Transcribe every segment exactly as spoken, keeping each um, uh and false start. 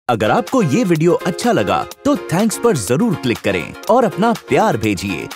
अगर आपको ये वीडियो अच्छा लगा तो थैंक्स पर जरूर क्लिक करें और अपना प्यार भेजिए।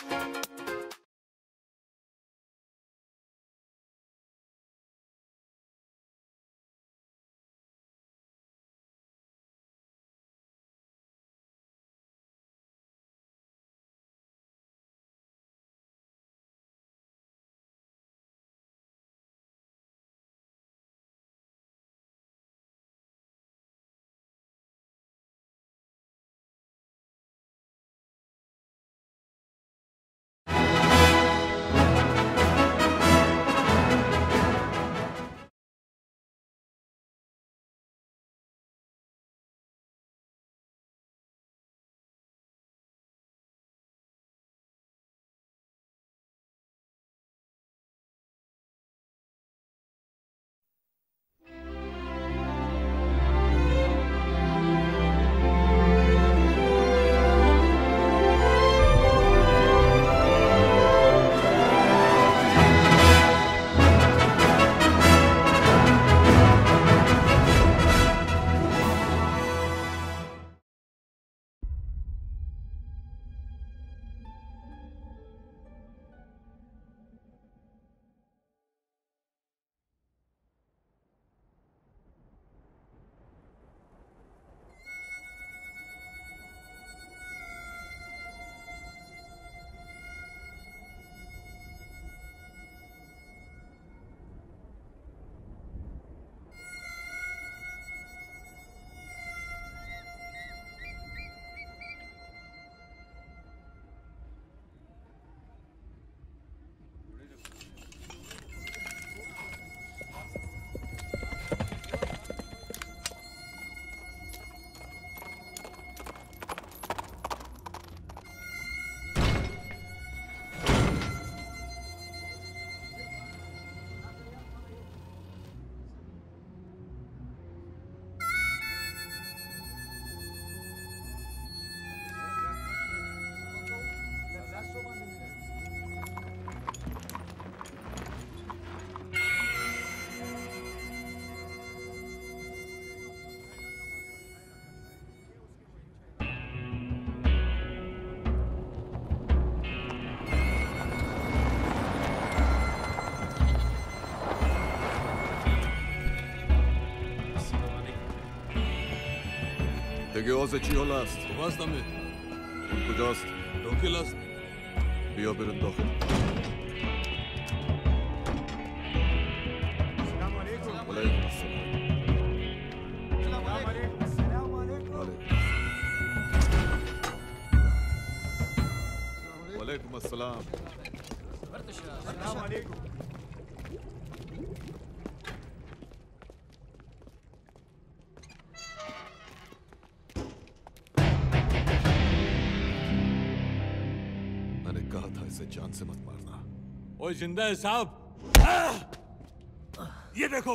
تگه چی حال است؟ خوب است امیر. کجاست؟ داخل است. بیا بریم داخل. سلام علیکم. علیکم السلام. سلام علیکم. سلام علیکم. وعلیکم السلام. سلام علیکم. इसे जान से मत मारना। ओए जिंदा है साहब। ये देखो।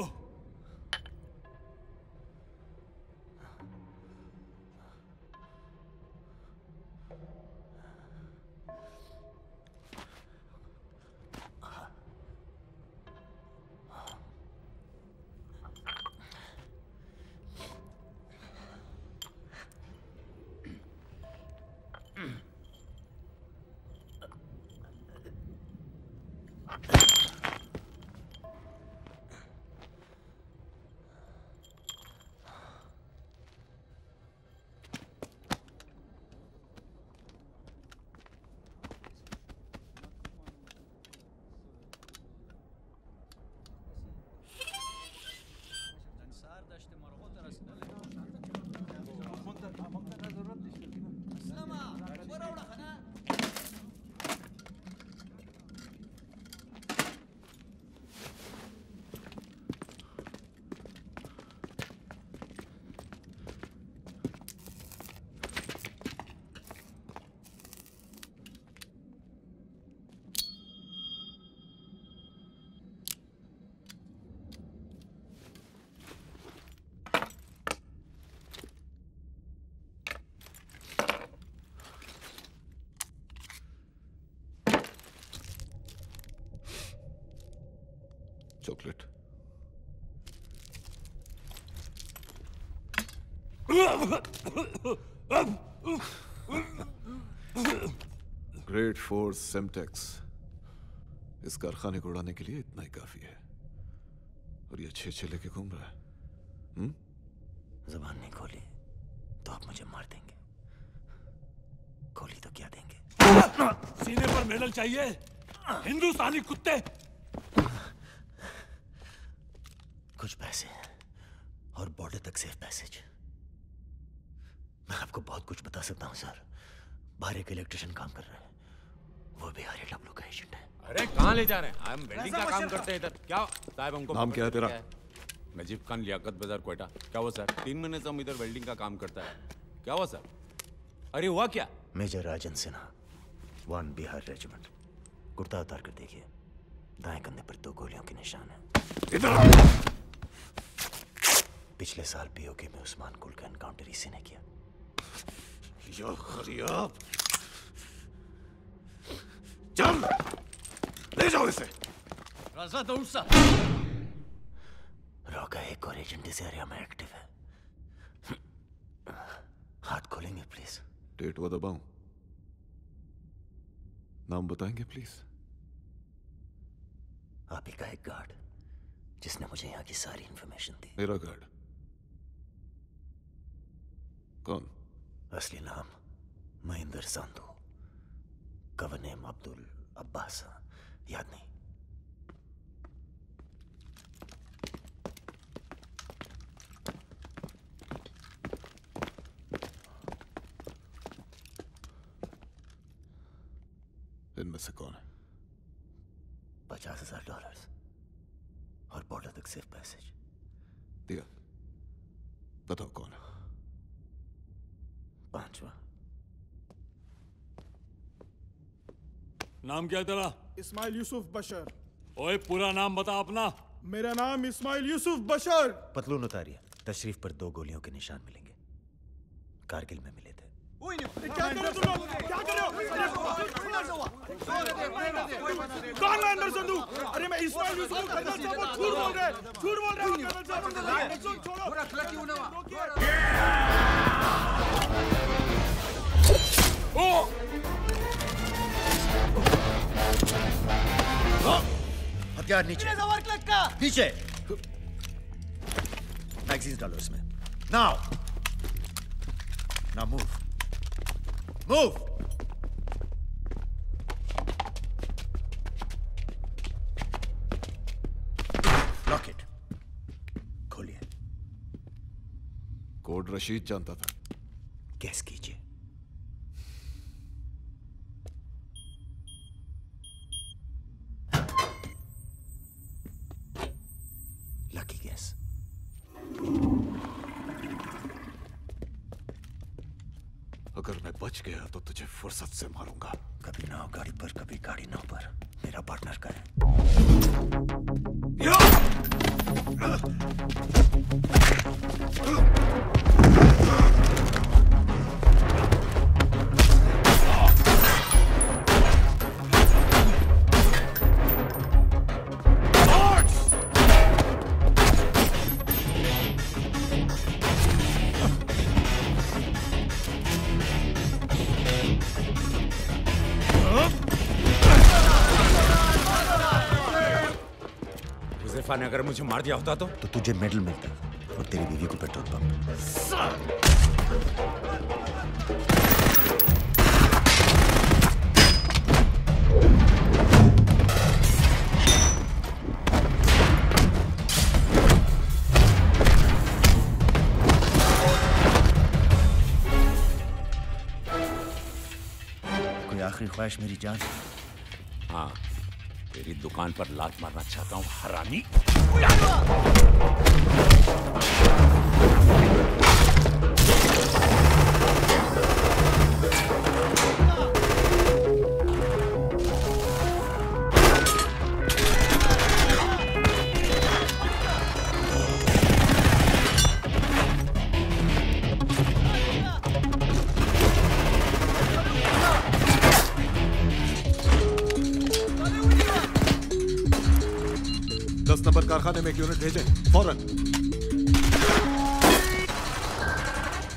चॉकलेट। ग्रेट फोर्स सेमटेक्स इस कारखाने को उड़ाने के लिए इतना ही काफी है, और ये अच्छे अच्छे लेके घूम रहा है। हम्म? जबान नहीं खोली तो आप मुझे मार देंगे, खोली तो क्या देंगे? सीने पर मेडल चाहिए हिंदुस्तानी कुत्ते। कुछ पैसे और बॉर्डर तक सेफ पैसेज। मैं आपको बहुत कुछ बता सकता हूँ सर। बाहर एक इलेक्ट्रिशियन काम कर रहा है, वो बिहारी डब्लू का एजेंट है। अरे कहाँ ले जा रहे हैं? हम वेल्डिंग का काम करते हैं इधर। क्या साहब हमको नाम क्या है तेरा? नजीब खान लियाकत बाजार कोयटा। क्या हुआ सर? तीन महीने से हम इधर वेल्डिंग का काम करता है। क्या हुआ सर? अरे हुआ क्या? Major Rajan Sinha, one Bihar regiment. Kurta उतार कर देखिए, दाएं कंधे पर दो गोलियों के निशान है। पिछले साल पीओके में उस्मान कुल का एनकाउंटर इसी ने किया। चल ले जाओ इसे। राजा दौड़ सा रॉ का एक और एजेंट इस एरिया में एक्टिव है। हाथ खोलेंगे प्लीज? डेट वो दबाऊं? नाम बताएंगे प्लीज? आप ही का एक गार्ड जिसने मुझे यहाँ की सारी इंफॉर्मेशन दी। मेरा गार्ड? कौन? असली नाम महेंद्र संधू, कवर नेम अब्दुल अब्बास। याद नहीं? इनमें से कौन है? पचास हजार डॉलर और बॉर्डर तक सेफ पैसेज। दिया। बताओ कौन है? पांचवा। नाम क्या है तेरा? इस्माइल यूसुफ बशर। ओए पूरा नाम बता अपना। मेरा नाम इस्माइल यूसुफ बशर। पतलून उतारिए, तशरीफ पर दो गोलियों के निशान मिलेंगे। कारगिल में मिले थे। क्या कर रहे हो तुम लोग? क्या कर रहे हो? कौन महेंद्र संधू? अरे मैं इस्माइल यूसुफ कर्नल साहब को झूठ बोल रहे हैं, झूठ बोल रहे हैं कर्नल साहब। छोड़ो। पूरा खलकी होने हथियार नीचे, नीचे। मैगजीन्स डालो इसमें। Now now move move. Lock it. खोलिए। कोड रशीद जानता था। गैस कीजिए। Lucky guess. अगर मैं बच गया तो तुझे फुर्सत से मारूंगा। कभी नाव गाड़ी पर, कभी गाड़ी नाव पर। मेरा पार्टनर का है। ने अगर मुझे मार दिया होता तो तो तुझे मेडल मिलता और तेरी बीवी को पेट्रोल पंप। कोई आखिरी ख्वाहिश मेरी जान? हाँ, तेरी दुकान पर लात मारना चाहता हूँ हरामी। दस नंबर कारखाने में एक यूनिट भेजें फौरन।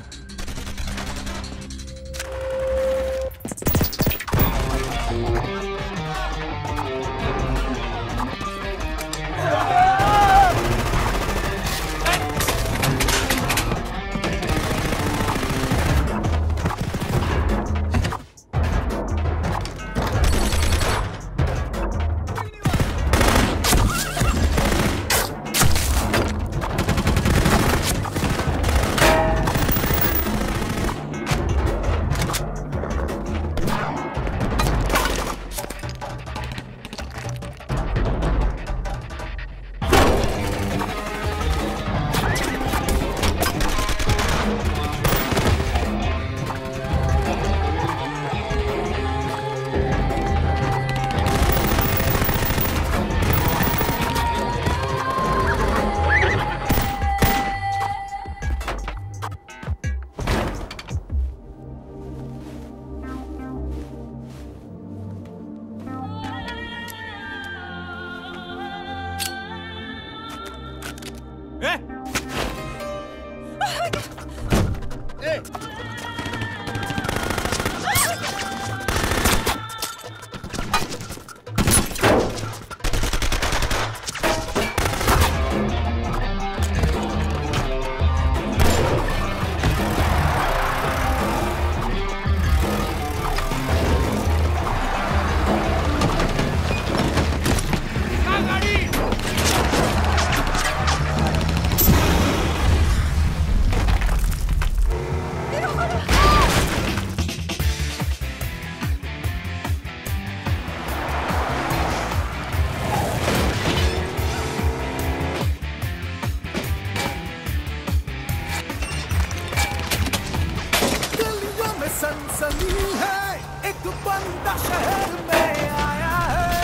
सनसनी है, एक बंदा शहर में आया है।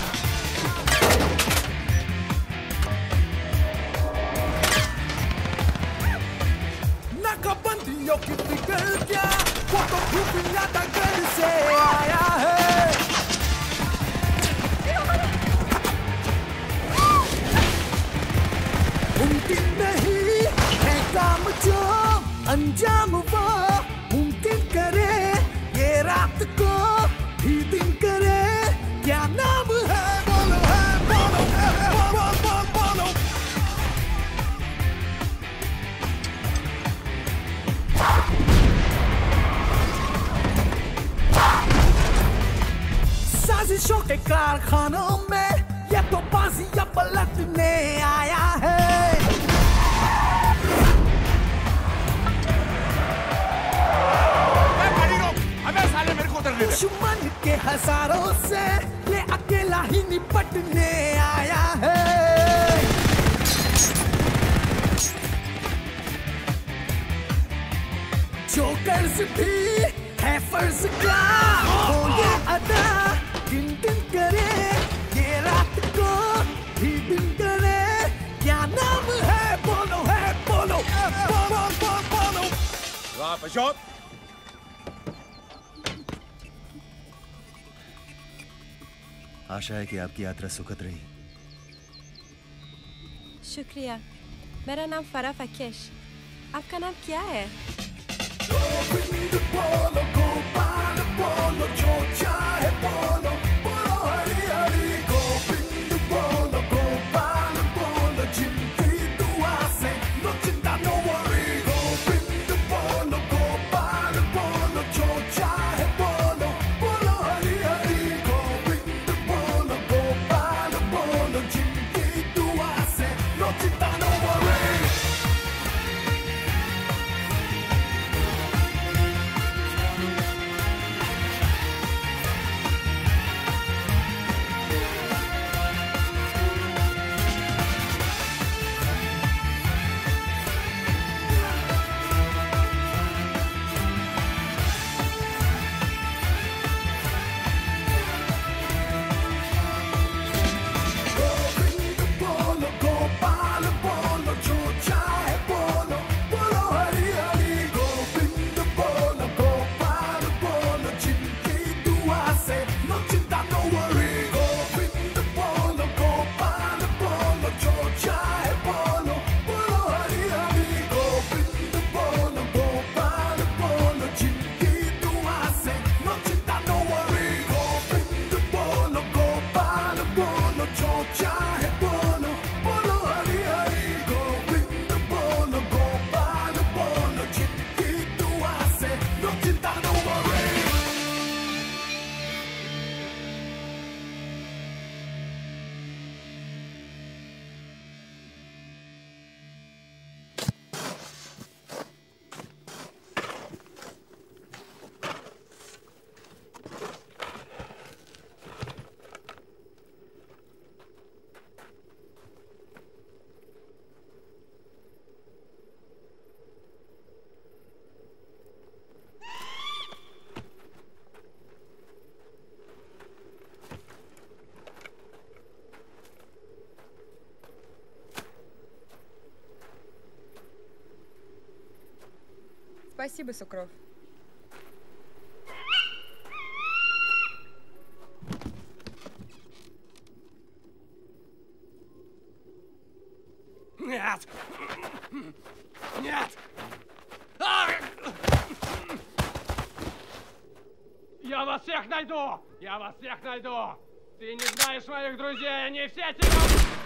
नाकाबंदियों की फिक्र क्या, वो तो खुफिया डगर से आया है। मुमकिन नहीं है काम जो अंजाम वो मुमकिन करे, ये रात को भी दिन करे। क्या नाम है बोलो, है बोलो, है बोलो, बोलो, बोलो। साजिशों के कारखानों में ये तो बाजियां पलटने आया है। दुश्मन के हजारों से ये अकेला ही निपटने आया है। जो कर्ज भी है फर्ज का, वो ये अदा दिन दिन करे, ये रात को भी दिन करे। क्या नाम है बोलो, है बोलो, बोलो, बोलो, बोलो। वाह पशोत। आशा है कि आपकी यात्रा सुखद रही। शुक्रिया। मेरा नाम फरा फकेश। आपका नाम क्या है? Спасибо, Сукров. Нет! Нет! Я вас всех найду! Я вас всех найду! Ты не знаешь моих друзей, они все тебя...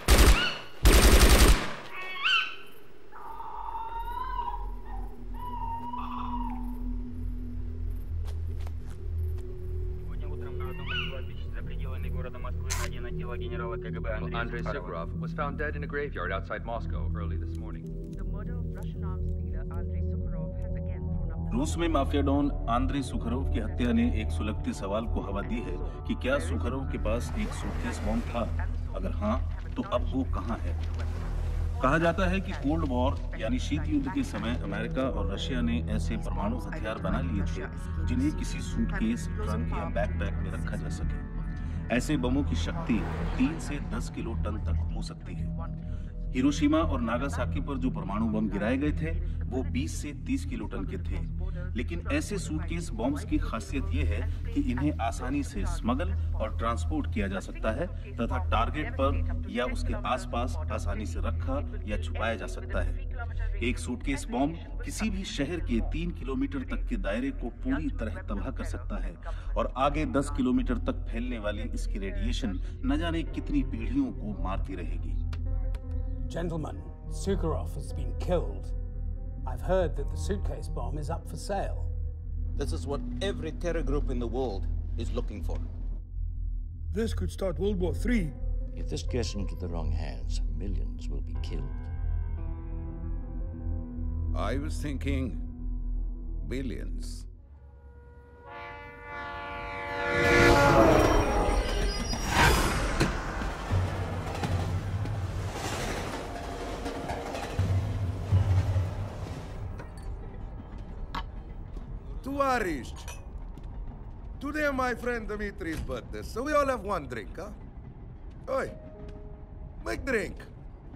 Andrei Sukhorov was found dead in a graveyard outside Moscow early this morning. The murder of Russian arms dealer Andrei Sukharov has again thrown up the... रूस में माफिया डॉन आंद्रे सुखरोव की हत्या ने एक सुलगते सवाल को हवा दी है कि क्या सुखरोव के पास एक सूटकेस बॉम्ब था? अगर हाँ, तो अब वो कहाँ है? कहा जाता है कि कोल्ड वॉर यानी शीत युद्ध के समय अमेरिका और रशिया ने ऐसे परमाणु हथियार बना लिए थे जिन्हें किसी सूटकेस, ट्रंक या बैकपैक में रखा जा सके। ऐसे बमों की शक्ति तीन से दस किलो टन तक हो सकती है। हिरोशिमा और नागासाकी पर जो परमाणु बम गिराए गए थे वो बीस से तीस किलो टन के थे। लेकिन ऐसे सूटकेस बॉम्ब्स की खासियत यह है कि इन्हें आसानी से स्मगल और ट्रांसपोर्ट किया जा सकता है तथा टारगेट पर या उसके आसपास आसानी से रखा या छुपाया जा सकता है। एक सूटकेस बॉम्ब किसी भी शहर के तीन किलोमीटर तक के दायरे को पूरी तरह तबाह कर सकता है और आगे दस किलोमीटर तक फैलने वाली इसकी रेडिएशन न जाने कितनी पीढ़ियों को मारती रहेगी। Gentlemen, Sukharov has been killed. I've heard that the suitcase bomb is up for sale. This is what every terror group in the world is looking for. This could start World War Three. If this gets into the wrong hands, millions will be killed. I was thinking billions. Tovarishch, today my friend Dmitri's birthday, so we all have one drink, huh? Oi, make drink.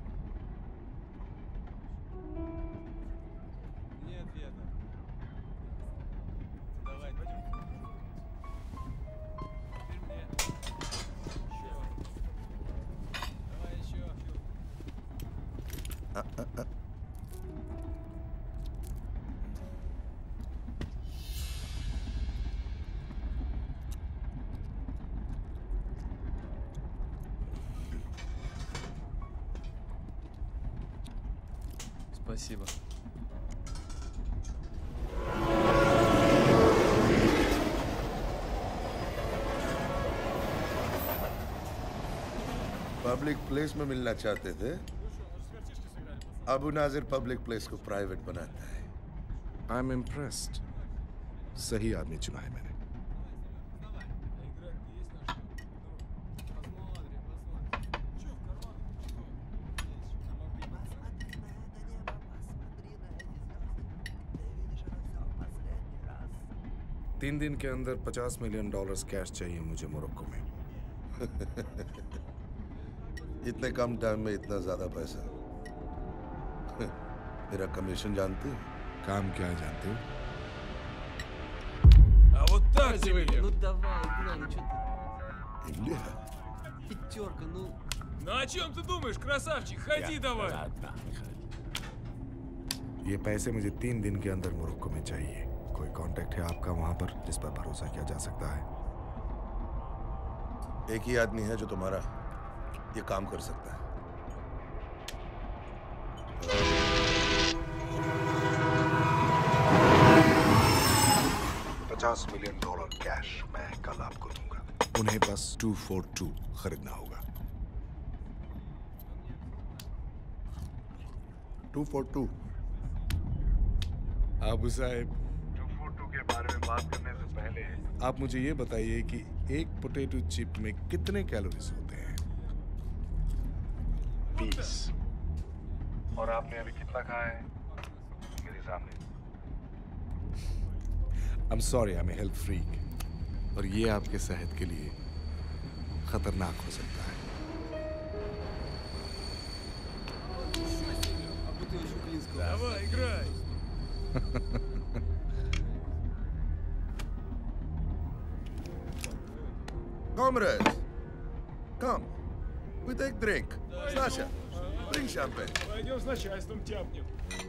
Uh, uh, uh. Спасибо. Public place में मिलना चाहते थे, Abu Nazir public place को private बनाता है। I am impressed. सही आदमी चुना है मैंने। तीन दिन के अंदर पचास मिलियन डॉलर्स कैश चाहिए मुझे मोरक्को में। इतने कम टाइम में इतना ज्यादा पैसा। मेरा कमीशन जानते हो? काम क्या जानते हो? А вот так тебе. Ну давай, играй, ну что ты? Илья. Пятерка, ну. Ну о чем ты думаешь, красавчик? Ходи давай. ये पैसे मुझे तीन दिन के अंदर मोरक्को में चाहिए। कोई कांटेक्ट है आपका वहां पर जिस पर भरोसा किया जा सकता है? एक ही आदमी है जो तुम्हारा ये काम कर सकता है। पचास मिलियन डॉलर कैश मैं कल आपको दूंगा। उन्हें बस टू फोर टू खरीदना होगा। To four to. आबू साहब, टू फोर टू के बारे में बात करने से पहले आप मुझे ये बताइए कि एक पोटैटो चिप में कितने कैलोरीज होते हैं? बीस। और आपने अभी कितना खाया है? मेरे सामने। I'm sorry, I'm a health freak। और ये आपके सेहत के लिए खतरनाक हो सकता है। Давай, играй. Comrades, come. We take drink. Sasha, bring champagne. Пойдем с начальством тяпнем.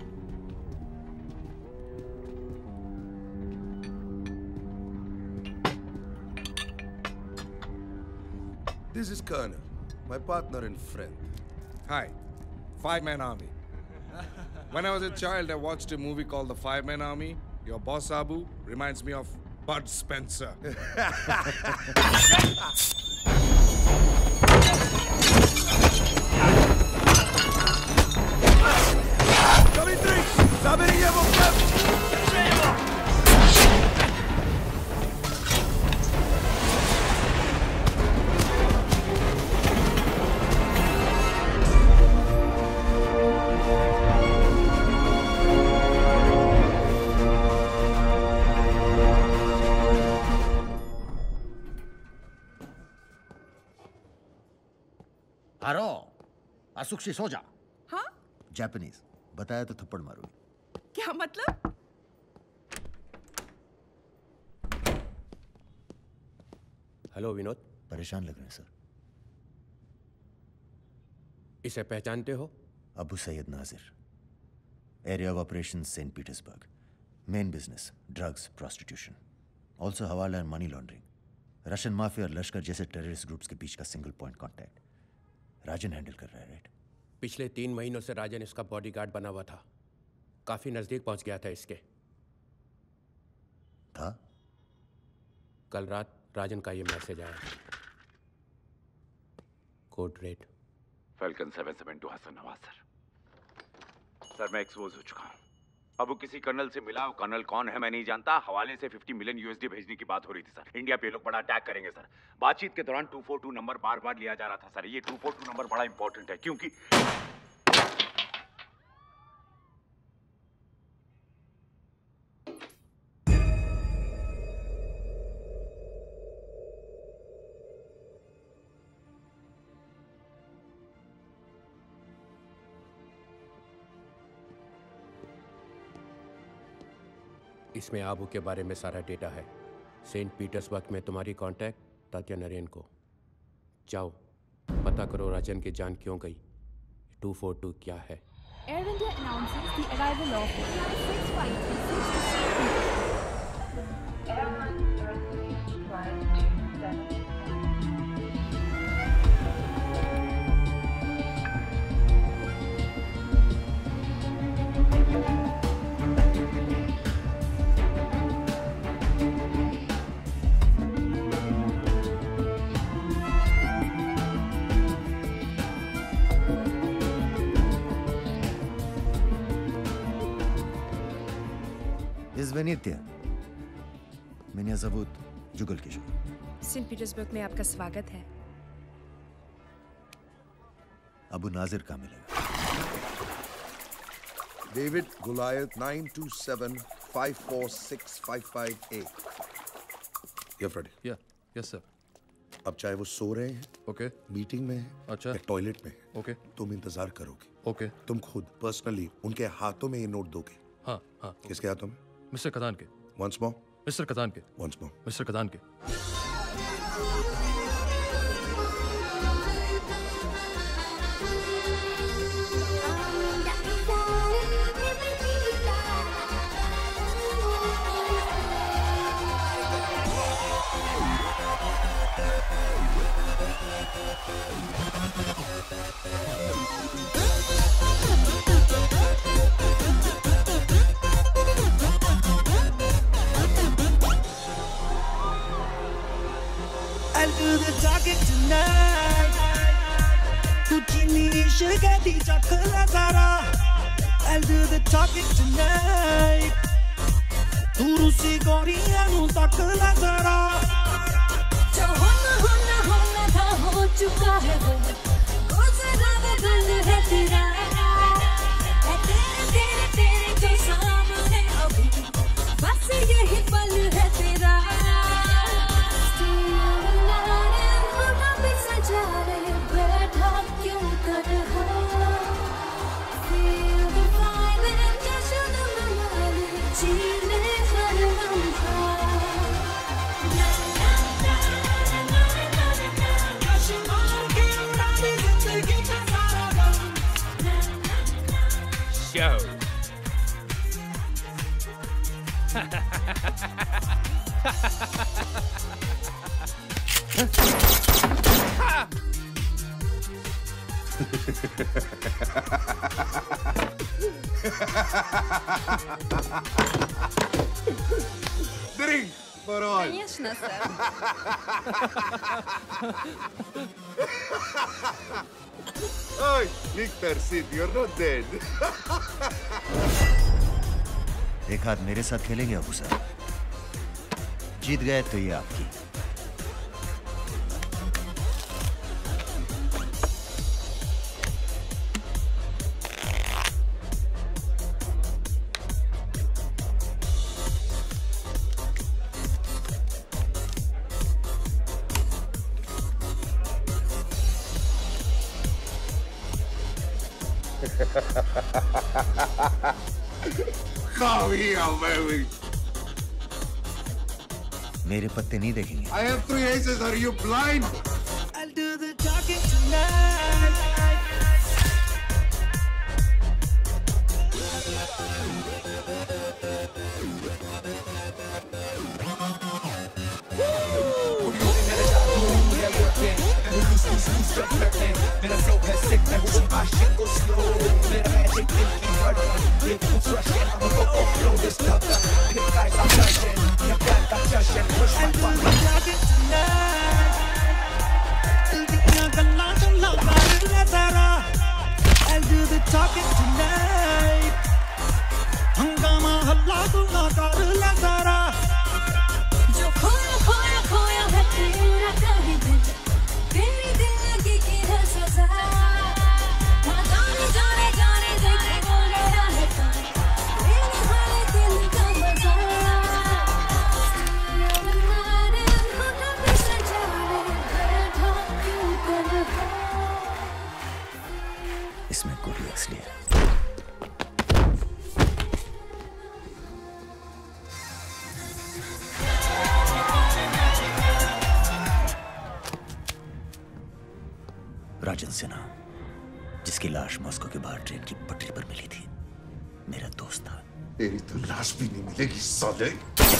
This is Colonel, my partner and friend. Hi, Five Man Army. When I was a child, I watched a movie called The Five Man Army. Your boss Abu reminds me of Bud Spencer. Dmitri, забери его! असुक्षी सो जा। हाँ? Japanese बताया तो थप्पड़ मारूंगी। क्या मतलब? Hello Vinod. परेशान लग रहे हैं सर। इसे पहचानते हो? Abu Sayed Nazir, area of operation Saint Petersburg, main business drugs, prostitution, also hawala and money laundering, Russian mafia और लश्कर जैसे टेररिस्ट ग्रुप्स के बीच का single point contact Rajan handle कर रहा है, राइट? पिछले तीन महीनों से राजन इसका बॉडीगार्ड बना हुआ था। काफी नजदीक पहुंच गया था इसके। था? कल रात राजन का ये मैसेज आया। Code red falcon seven seven two Hasan Nawaz sir. Sir मैं एक्सपोज हो चुका हूँ। अब वो किसी कर्नल से मिला। वो कर्नल कौन है मैं नहीं जानता। हवाले से पचास मिलियन यूएसडी भेजने की बात हो रही थी सर। इंडिया पे लोग बड़ा अटैक करेंगे सर। बातचीत के दौरान टू फोर टू नंबर बार बार लिया जा रहा था सर। ये टू फोर टू नंबर बड़ा इंपॉर्टेंट है क्योंकि इसमें आबू के बारे में सारा डेटा है। सेंट पीटर्सबर्ग में तुम्हारी कांटेक्ट तात्या नरेन को। जाओ पता करो राजन की जान क्यों गई। टू फोर टू क्या है? Air India announces the arrival of Flight six five three six. Izvenite. Меня зовут Jugal Kishore. Saint Petersburg में आपका स्वागत है। अबू नाजिर कहाँ मिलेगा? David Goliath nine two seven five four six five five eight. Yeah, Freddy. Yeah, yes sir. अब चाहे वो सो रहे हैं, ओके, मीटिंग में हैं, अच्छा, या टॉयलेट में हैं, ओके, तुम इंतजार करोगे, ओके, तुम खुद पर्सनली उनके हाथों में ये नोट दोगे। हाँ हाँ। किसके हाथों में? मिस्टर कदान के। Once more. मिस्टर कदान के। Once more. मिस्टर कदान के। I'll do the talking tonight. Kuchini shigati chakla zara. I'll do the talking tonight. Turusi goriya nu takla zara. जो होना होना होना था हो चुका है वो। गुजरा वो गल है तेरा। है तेरे तेरे तेरे जो सामने अभी। बस यही पल है तेरा। Show. Drink for all. Конечно, сэр. Oi, Victor, sit. You're not dead. एक हाथ मेरे साथ खेलेंगे अबू साहब? जीत गए तो ये आपकी। मेरे पत्ते नहीं देखेंगे। I have three aces. Are you blind? I'll do the talking tonight. मेरा flow है sick, मैं हूँ आशिक को slow. मेरा magic दिल की धड़कन, ये boots rushing, I'm gonna go blow this ढक्कन. Hit guys I'm touching, your back I'm touching, push my button. I'll do the talking tonight. दिल गल्ला गल्ला कर ले जरा. I'll do the talking tonight. हंगामा हल्ला गुल्ला कर ले जरा. जो खोया खोया खोया है तेरा कहीं दिल, तेरी दिल की है सजा। हाँ जाने जाने जाने देखे बोले रहे तो तेरे हाले दिल का मजा। हमारे होठों पे सजाने बैठा क्यों कर रहा। इसमें गोली असली है। राजन सिन्हा, जिसकी लाश मॉस्को के बाहर ट्रेन की पटरी पर मिली थी, मेरा दोस्त था। तेरी तो लाश भी नहीं मिलेगी साले।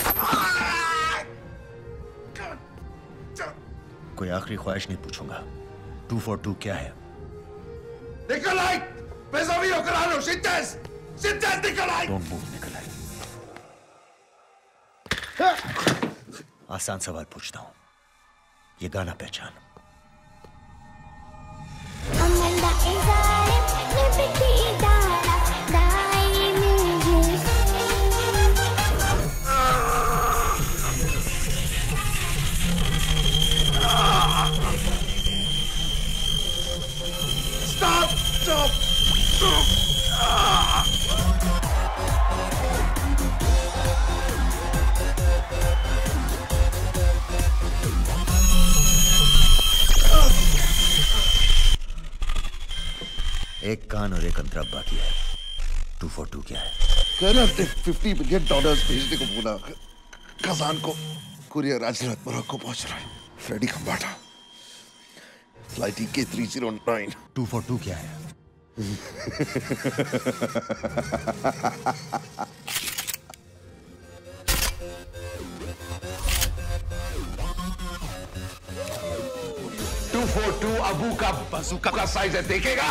कोई आखिरी ख्वाहिश नहीं पूछूंगा। टू फॉर टू क्या है? Nikolai! Pesavio Carano, Sintes! Sintes, Nikolai! Don't move, Nikolai. आसान सवाल पूछता हूँ। ये गाना पहचान। Amanda is a liberty dara, dai music. Stop! Stop! Stop! Ah! एक कान और एक अंतरा बाकी है। टू फॉर टू क्या है? कहना अपने फिफ्टी मिलियन डॉलर्स भेजने को बोला। खजान को कुरियर आज रात मोरक्को पहुंच रहा है। Freddy Khambata, flight E K three zero nine. Two four two क्या है? टू फोर टू अबू का बंदूक का साइज है, देखेगा?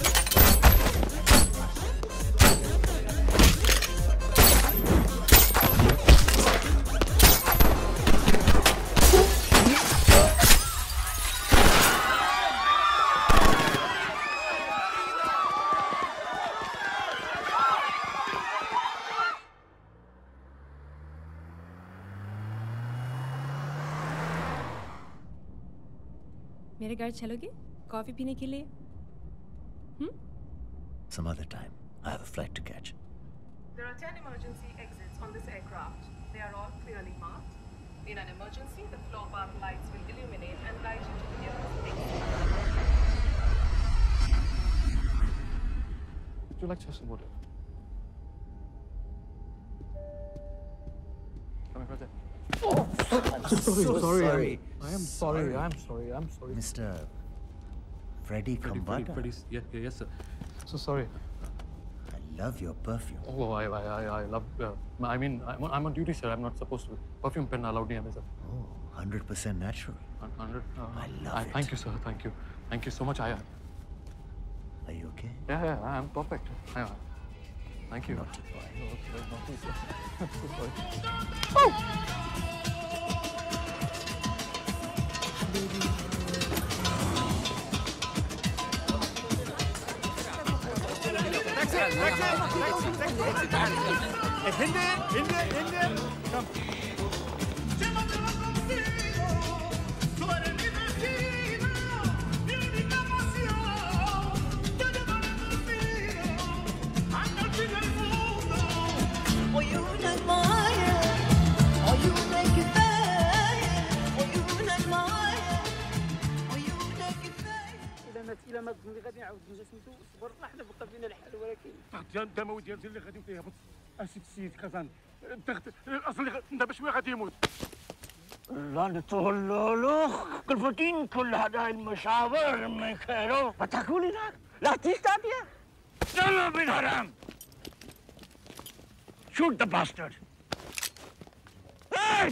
मेरे घर चलोगे कॉफी पीने के लिए? Hmm? Some other time. I have a flight to catch. There are ten emergency exits on this aircraft. They are all clearly marked. In an emergency, the floor path lights will illuminate and guide you to the nearest exit. Would you like to have some water? Come over there. Oh, I'm so so sorry. sorry. I am sorry. I am sorry. I am sorry. Mister Freddy Khambata. Freddy, yeah, yeah, yes, sir. So sorry. I love your perfume. Oh, I, I, I, I love. Uh, I mean, I'm, I'm on duty, sir. I'm not supposed to. Perfume pen allowed me, sir. Oh, one hundred percent natural. one hundred. Uh, I love I, it. Thank you, sir. Thank you. Thank you so much. I. Are you okay? Yeah, yeah. I'm perfect. I, thank you. Naughty boy. No, okay, naughty, sir. I'm so sorry. Hinde, Hinde, Hinde. Come. هذا اللي غادي نعاود نجي سميتو صبر حنا بقى فينا الحال ولكن الضغط الدموي ديال اللي غادي تيهبط اسيد السيد كازان الضغط الاصل دابا شويه غادي يموت لا نتولى كيف كل هذا المشاور من خيره فتقولي لا لا تستطيع يلا بن حرام shoot the bastard hey!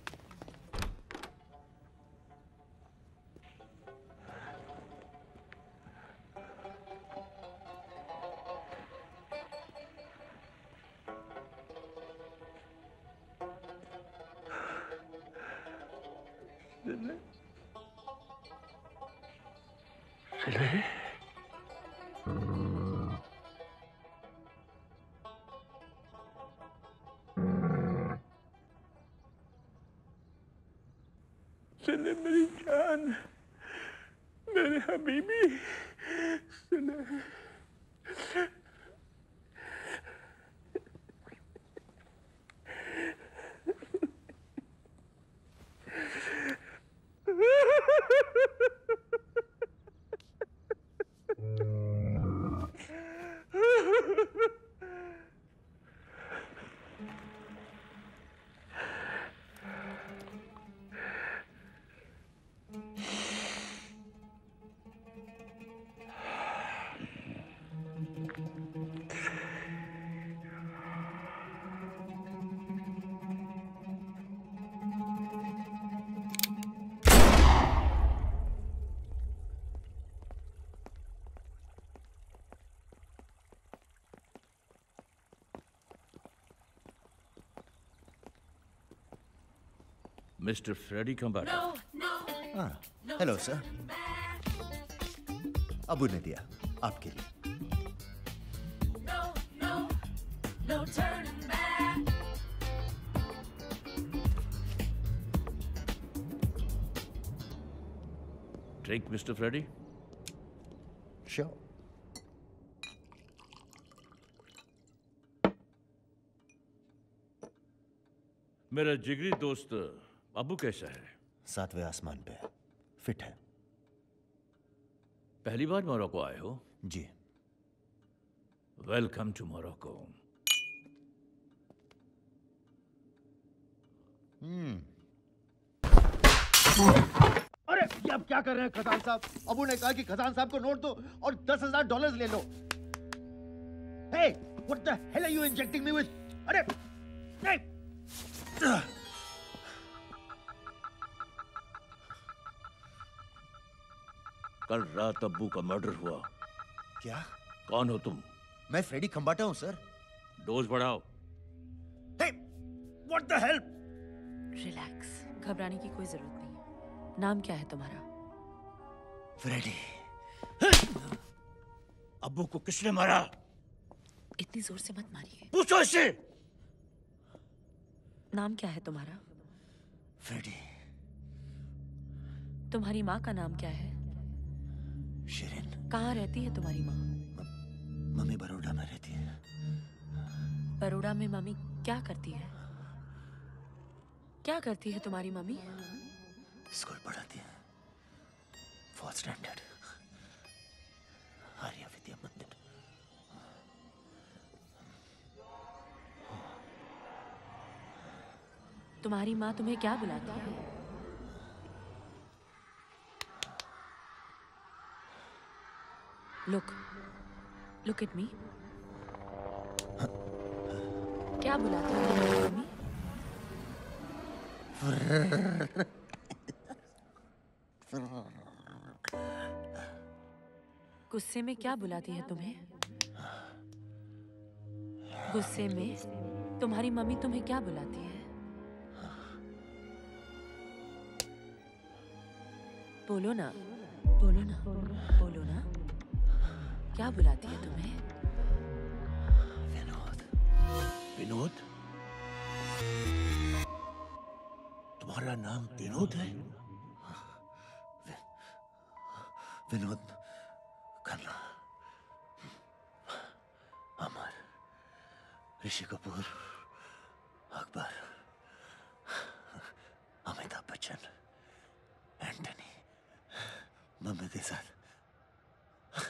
Sylvie? Sylvie मेरी जान मेरे हबीबी Sylvie Mister Freddy Kambata. No, no, हाँ, hello sir. अबू ने दिया आपके लिए। no, no, no turning back. Drink, Mister Freddy. Sure. मेरा जिगरी दोस्त अबू कैसा है? सातवें आसमान पे फिट है। पहली बार मोरक्को आए हो? जी। Welcome to Morocco. हम्म। अरे ये अब क्या कर रहे हैं खजान साहब? अबू ने कहा कि खजान साहब को नोट दो और दस हजार डॉलर ले लो। Hey, what the hell are you injecting me with? अरे, नहीं। कल रात अब्बू का मर्डर हुआ। क्या? कौन हो तुम? मैं फ्रेडी खंबाटा हूं सर। डोज बढ़ाओ। Hey, what the hell? Relax, घबराने की कोई जरूरत नहीं है। नाम क्या है तुम्हारा? फ्रेडी। अब्बू को किसने मारा? इतनी जोर से मत मारिए। पूछो इससे। नाम क्या है तुम्हारा? फ्रेडी। तुम्हारी माँ का नाम क्या है? शिरीन। कहाँ रहती है तुम्हारी माँ? मम्मी बड़ौदा में रहती है। बड़ौदा में मम्मी क्या करती है? क्या करती है तुम्हारी मम्मी? स्कूल पढ़ाती है। Fourth standard. आर्य विद्या मंदिर। तुम्हारी माँ तुम्हें क्या बुलाती है? Look look at me. क्या बुलाती है तुम्हारी मम्मी? गुस्से में क्या बुलाती है तुम्हें? गुस्से में तुम्हारी मम्मी तुम्हें क्या बुलाती है? बोलो ना, बोलो ना, बोलो ना। क्या बुलाती है तुम्हें? विनोद। विनोद? तुम्हारा नाम विनोद है? विनोद खन्ना, अमर, ऋषि कपूर, अकबर, अमिताभ बच्चन, एंटनी, मम्मी के साथ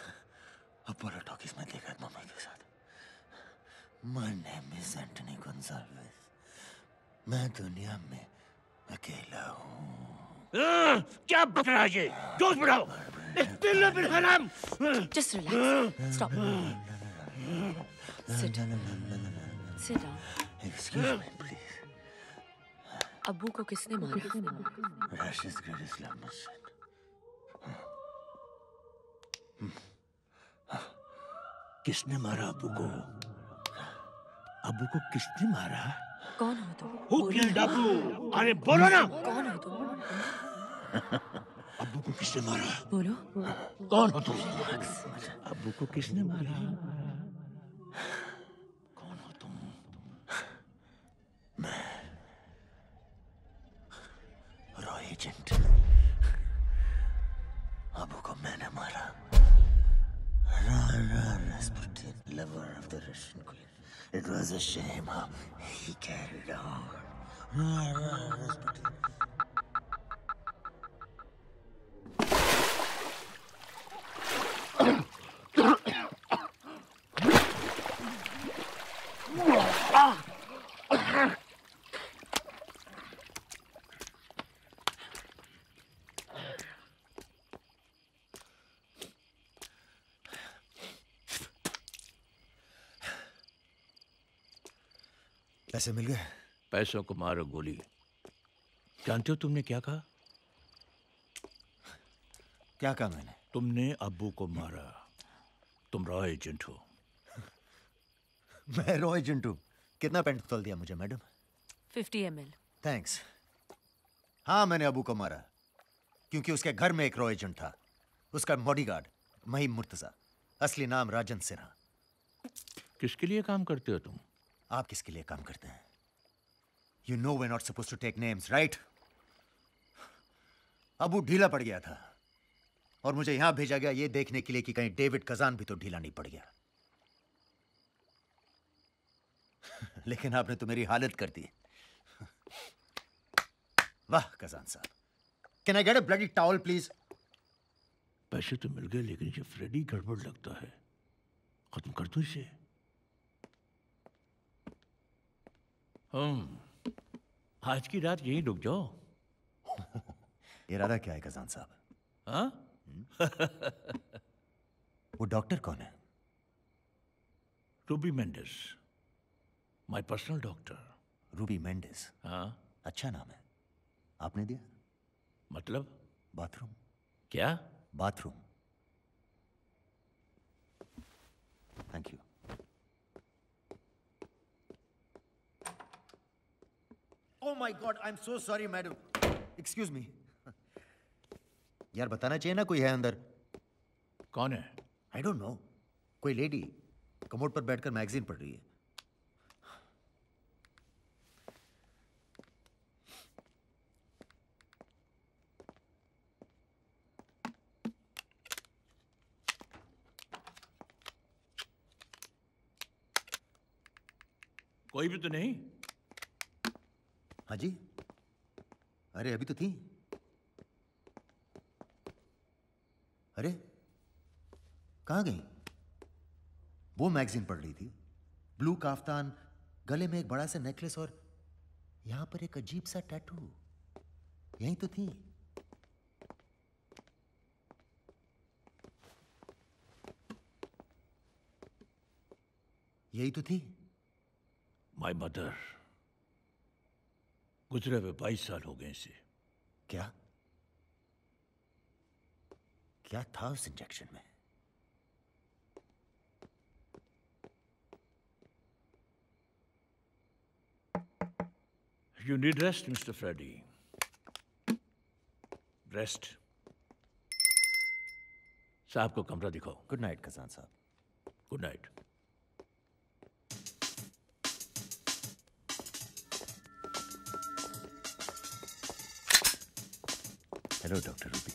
अपोलो टॉकीज में देखा मम्मी के साथ। My name is Anthony Gonzalez. मैं दुनिया में अकेला हूँ। क्या बक रहा है ये? जोश बढ़ाओ। दिल बिन हराम। Just relax. Stop. Sit. Sit down. Excuse me, please. अब्बू को किसने मारा? Russia's greatest love machine. किसने मारा अब्बू को? अब्बू को किसने मारा? कौन हो तुम? Who killed अब्बू? अरे बोलो ना। कौन हो तुम? अब्बू को किसने मारा? बोलो। कौन हो तुम? अब्बू को किसने मारा? कौन हो तुम? मैं रॉय एजेंट। अब्बू को मैंने मारा। Rasputin, lover of the Russian queen. It was a shame how he carried on. Rasputin. पैसे मिल गए? पैसों को मारो गोली। जानते हो तुमने क्या कहा? क्या कहा मैंने? तुमने अब्बू को मारा। तुम रॉय एजेंट हो। मैं रॉय एजेंट हूँ? कितना पेंट तोल दिया मुझे madam? Fifty M L. Thanks. हाँ, मैंने अब्बू को मारा क्योंकि उसके घर में एक रॉय एजेंट था। उसका बॉडीगार्ड महिम मुर्तजा, असली नाम राजन सिन्हा। किसके लिए काम करते हो तुम? आप किसके लिए काम करते हैं? You know we're not supposed to take names, right? Abu ढीला पड़ गया था और मुझे यहां भेजा गया ये देखने के लिए कि कहीं डेविड कजान भी तो ढीला नहीं पड़ गया। लेकिन आपने तो मेरी हालत कर दी। वाह कजान साहब। Can I get a bloody towel, please? पैसे तो मिल गए लेकिन ये फ्रेडी गड़बड़ लगता है। खत्म कर दो इसे। हम आज की रात यहीं रुक जाओ। इरादा क्या है कजान साहब? हाँ? वो डॉक्टर कौन है? Ruby Mendes, my personal doctor. Ruby Mendes? हाँ। अच्छा नाम है। आपने दिया? मतलब? बाथरूम। क्या? Bathroom. Thank you. Oh my God, I'm so sorry, madam. Excuse me. यार बताना चाहिए ना कोई है अंदर। कौन है? I don't know. कोई लेडी कमोड पर बैठकर मैगजीन पढ़ रही है। कोई भी तो नहीं? हाँ जी। अरे अभी तो थी। अरे कहाँ गई? वो मैगजीन पढ़ रही थी। ब्लू काफ्तान, गले में एक बड़ा सा नेकलेस और यहां पर एक अजीब सा टैटू। यहीं तो थी। यही तो थी। My mother. गुजरे हुए बाईस साल हो गए इसे। क्या क्या था उस इंजेक्शन में? You need rest, Mister Freddy. Rest. साहब को कमरा दिखाओ। गुड नाइट कजान साहब। Good night. Hello doctor Ruby.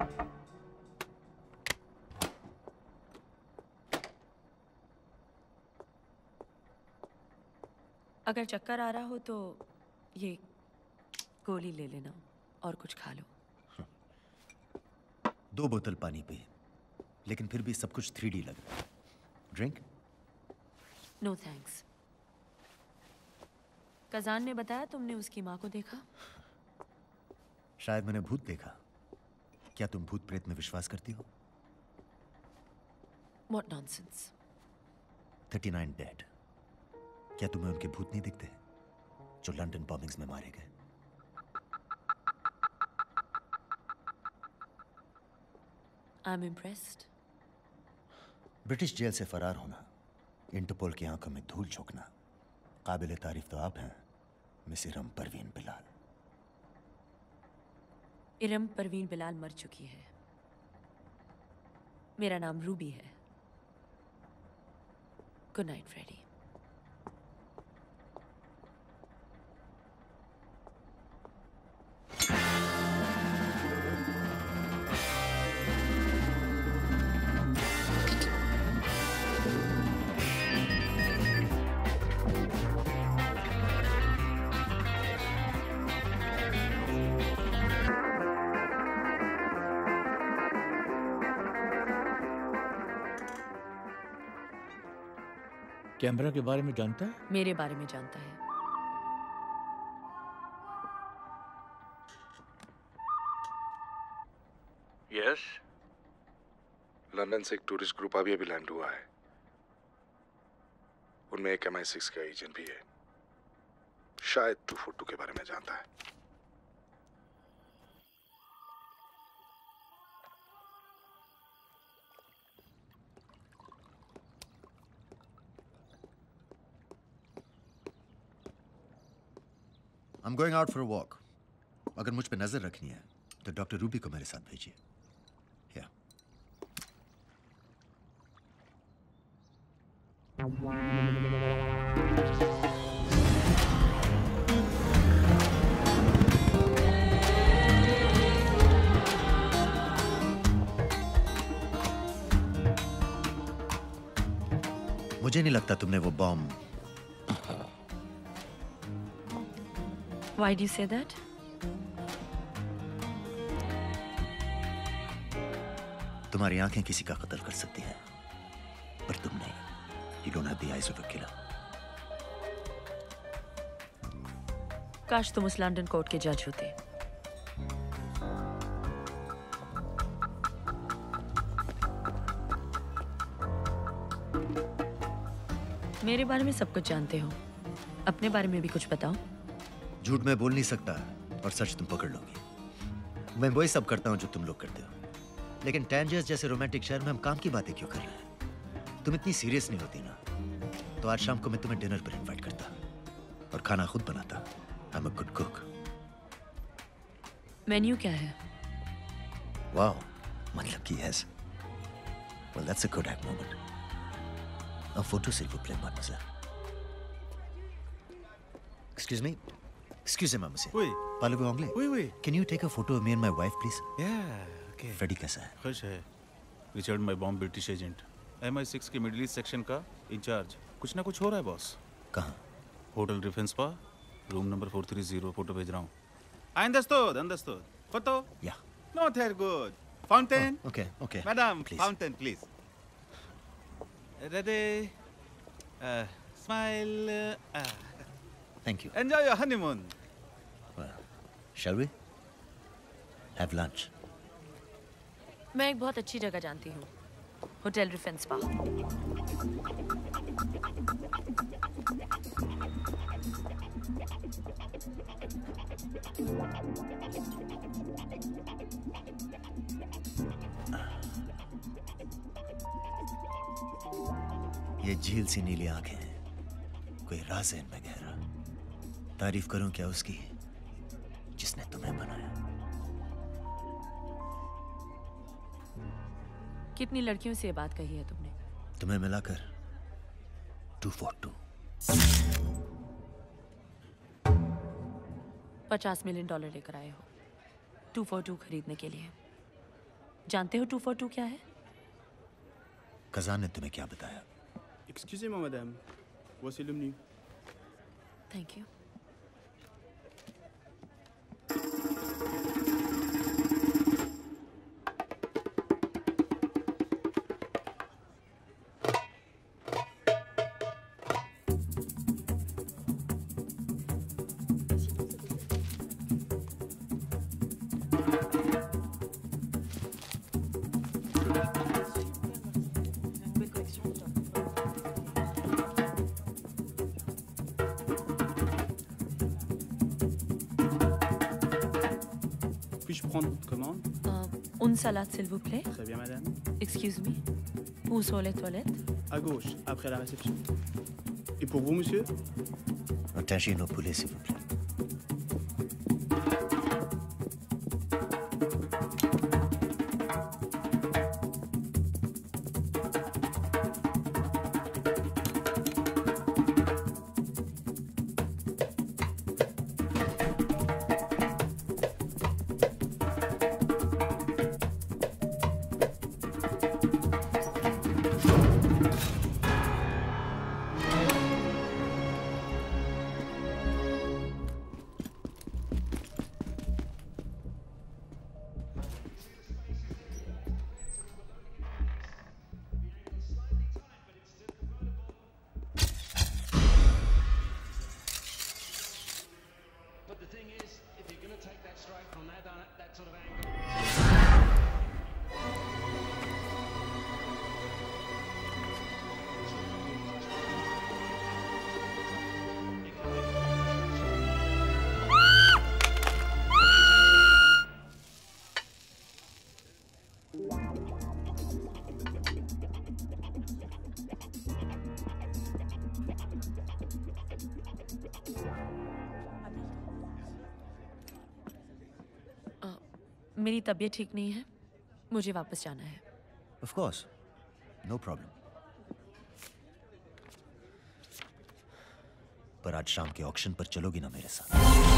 अगर चक्कर आ रहा हो तो ये गोली ले लेना और कुछ खा लो। दो बोतल पानी पे, लेकिन फिर भी सब कुछ थ्री डी लग रहा है। ड्रिंक? No thanks. कजान ने बताया तुमने उसकी माँ को देखा? शायद मैंने भूत देखा। क्या तुम भूत प्रेत में विश्वास करती हो? What nonsense. Thirty nine dead. क्या तुम्हें उनके भूत नहीं दिखते जो लंदन बॉम्बिंग्स में मारे गए? I'm impressed. ब्रिटिश जेल से फरार होना, इंटरपोल की आंखों में धूल झोंकना, काबिल तारीफ तो आप हैं मिस इरम परवीन बिलाल। इरम परवीन बिलाल मर चुकी है। मेरा नाम रूबी है। Good night Freddy. कैमरा के बारे में जानता है? मेरे बारे में जानता है। यस। लंदन से एक टूरिस्ट ग्रुप अभी अभी लैंड हुआ है। उनमें एक एम आई सिक्स का एजेंट भी है। शायद टू फोर टू के बारे में जानता है। I'm going out for a walk. अगर मुझ पे नजर रखनी है तो डॉक्टर रूबी को मेरे साथ भेजिए। या मुझे नहीं लगता तुमने वो bomb. Why do you say that? तुम्हारी आंखें किसी का कत्ल कर सकती हैं, पर तुम नहीं। You don't have the eyes of a killer. काश तुम उस लंदन कोर्ट के जज होते। मेरे बारे में सब कुछ जानते हो, अपने बारे में भी कुछ बताओ। झूठ मैं बोल नहीं सकता और सच तुम पकड़ लोगी। मैं वही सब करता हूँ जो तुम लोग करते हो, लेकिन टैंजर्स जैसे रोमांटिक शहर में हम काम की बातें क्यों कर रहे हैं? तुम इतनी सीरियस नहीं होती ना, तो आज शाम को मैं तुम्हें डिनर पर इनवाइट करता और खाना खुद बनाता। I am a good cook. Menu क्या है? वाओ, मतलब कि yes. Well that's a Kodak moment. A photo s'il vous plaît, mademoiselle. Excuse me. Excusez moi, monsieur. Oui. Parlez-vous anglais? Oui, oui. Can you take a photo of me and my wife, please? Yeah, okay. Freddy कैसा है? खुश है। Richard my bomb British agent, M I six के middle east section का in charge. कुछ ना कुछ हो रहा है बॉस। कहाँ? होटल डिफेंस पा, room number four three zero. Photo भेज रहा हूँ। Understood, understood. Photo? Yeah. Not very good. Fountain? Oh, okay, okay. Madam, Please. fountain, please. Ready? Uh, smile. Uh. Thank you. Enjoy your honeymoon. Well, shall we? Have lunch. मैं एक बहुत अच्छी जगह जानती हूँ, होटल रिफेंस पा। ये झील सी नीली आंखें हैं, कोई राज है इनमें गहरा। तारीफ करूं क्या उसकी जिसने तुम्हें बनाया। कितनी लड़कियों से ये बात कही है तुमने? तुम्हें मिलाकर टू फोर टू। पचास मिलियन डॉलर लेकर आए हो टू फोर टू खरीदने के लिए। जानते हो टू फोर टू क्या है? खजान ने तुम्हें क्या बताया? Excusez-moi, madame. Voici le menu. Thank you. Puis-je prendre votre commande? Uh, une salade, s'il vous plaît. Très bien, madame. Excuse me. Où sont les toilettes? À gauche, après la réception. Et pour vous, monsieur? Un tagine au poulet, s'il vous plaît. मेरी तबीयत ठीक नहीं है, मुझे वापस जाना है। Of course, no problem. पर आज शाम के ऑक्शन पर चलोगी ना मेरे साथ?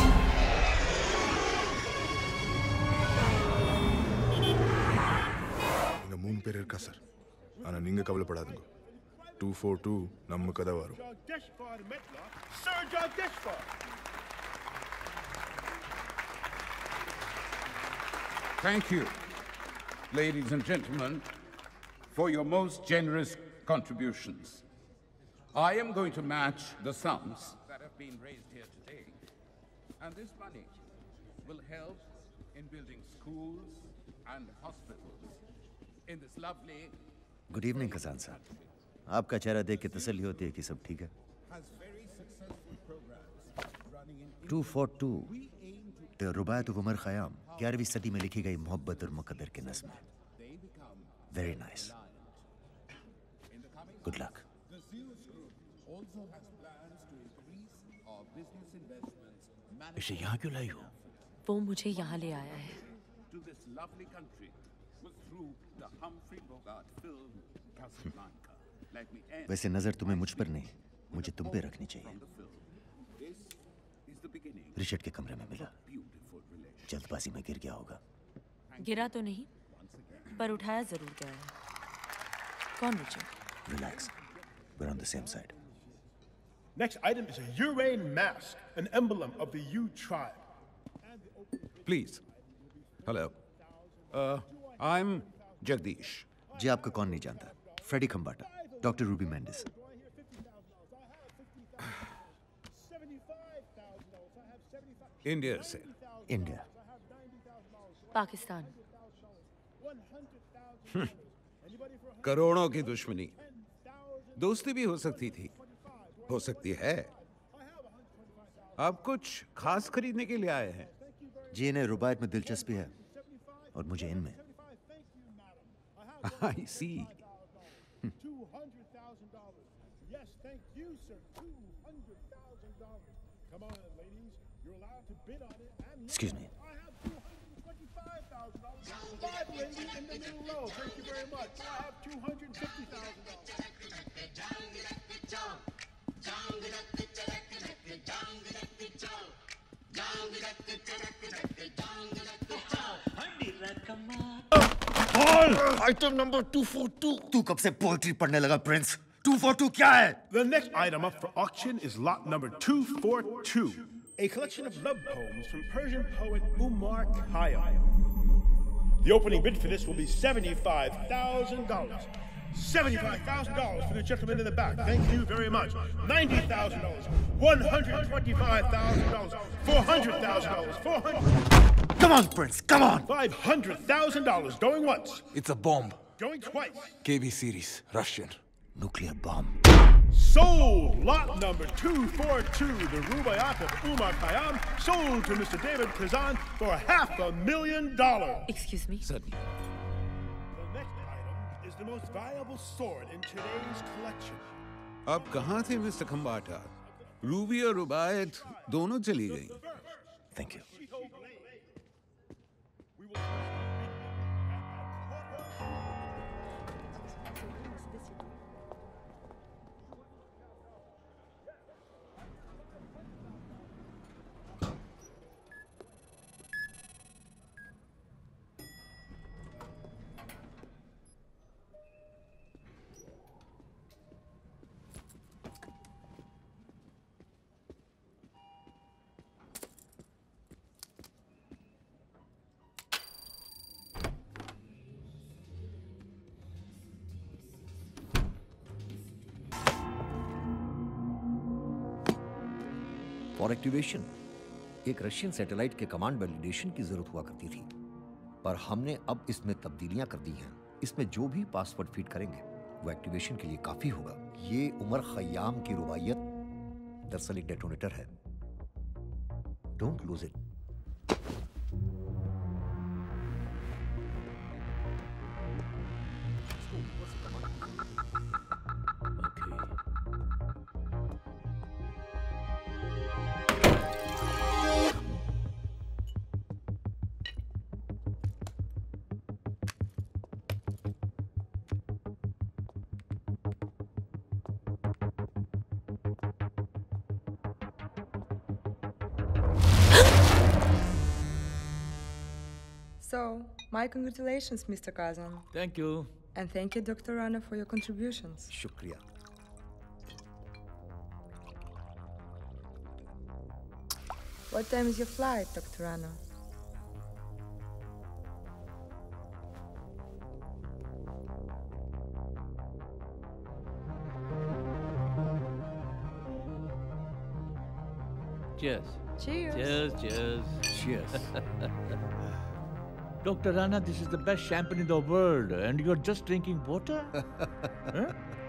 இந்த மூணு பேர் இருக்கா சார், ஆனா நீங்க கவலைப்படாதுங்க. டூ ஃபோர் டூ நம்ம கதை வரும். Thank you, ladies and gentlemen, for your most generous contributions. I am going to match the sums that have been raised here today, and this money will help in building schools and hospitals in this lovely... Good evening, Khazan साहब. आपका चेहरा देख के तसल्ली होती है कि सब ठीक है. Two four two The Rubaiyat of Umar Khayyam, ग्यारहवीं सदी में लिखी गई मोहब्बत और मुकद्दर के नज़्म है. Very nice. Good luck. इसे यहाँ क्यों लाई हो? वो मुझे यहाँ ले आया है. To this lovely country was through the Humphrey Bogart film Casablanca. Let me end. वैसे नजर तुम्हें मुझ पर नहीं, मुझे तुम पे रखनी चाहिए. रिचर्ड के कमरे में मिला. जल्दबाजी में गिर गया होगा. गिरा तो नहीं, पर उठाया जरूर गया है. कौन Richard? Relax. We're on the same side. Next item is a Urain mask, an emblem of the U tribe. Please. Hello. Uh, I'm Jagdish. जी आपको कौन नहीं जानता? Freddy Khambata, doctor Ruby Mendis. India से. इंडिया. पाकिस्तान. करोड़ों की दुश्मनी. दोस्ती भी हो सकती थी, हो सकती है. आप कुछ खास खरीदने के लिए आए हैं? जी इन्हें रुबायत में दिलचस्पी है और मुझे इनमें. I see. Yes, thank you, sir. two hundred thousand dollars. Come on, ladies. You're allowed to bid on it. And Excuse me. I have two hundred twenty-five thousand dollars. Five ladies in the middle row. Thank you very much. I have two hundred fifty thousand dollars. Item number two four two. तू कब से poetry पढ़ने लगा Prince? To four to क्या है? The next item up for auction is lot number two forty-two, a collection of love poems from Persian poet Umar Khayyam. The opening bid for this will be seventy-five thousand dollars. seventy-five thousand dollars for the gentleman in the back. Thank you very much. ninety thousand dollars. one hundred twenty-five thousand dollars. four hundred thousand dollars. four hundred. Come on, Prince. Come on. five hundred thousand dollars. Going once. It's a bomb. Going twice. K B series. Russian. Nuclear bomb. Sold. Lot number two forty-two. The Rubaiyat of Umar Khayyam. Sold to Mister David Kazan for half a million dollars. Excuse me? Certainly. The next item is the most valuable sword in today's collection. अब कहाँ थे mister Khambata? Ruby और रुबायत दोनों चली गई। Thank you. For activation एक Russian satellite के command validation की जरूरत हुआ करती थी, पर हमने अब इसमें तब्दीलियां कर दी हैं। इसमें जो भी पासवर्ड फीड करेंगे वो एक्टिवेशन के लिए काफी होगा। ये उमर खयाम की रुबाइयत दरअसल एक डेटोनेटर है। Don't lose it. So, my congratulations, Mister Kazan. Thank you. And thank you, Doctor Rana, for your contributions. शुक्रिया। What time is your flight, Doctor Rana? Cheers. Cheers. Cheers, cheers. Cheers. Doctor Rana, this is the best champagne in the world, and you're just drinking water? Huh?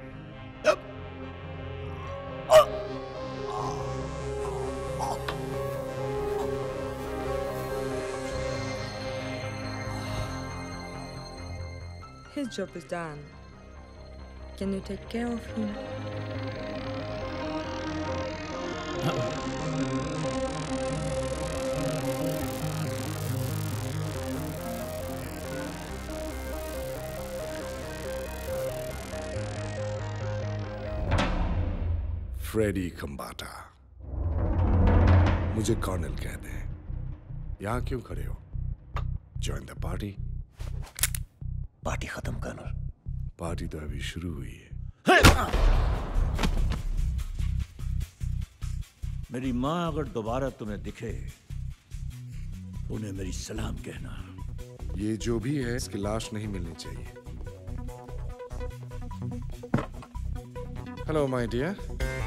His job is done. Can you take care of him? Freddy Khambata, मुझे colonel कह दे। यहाँ क्यों खड़े हो? Join the party. Party खत्म colonel. Party तो अभी शुरू हुई है। मेरी माँ अगर दोबारा तुम्हें दिखे, उन्हें मेरी सलाम कहना। ये जो भी है, इसकी लाश नहीं मिलनी चाहिए। Hello my dear.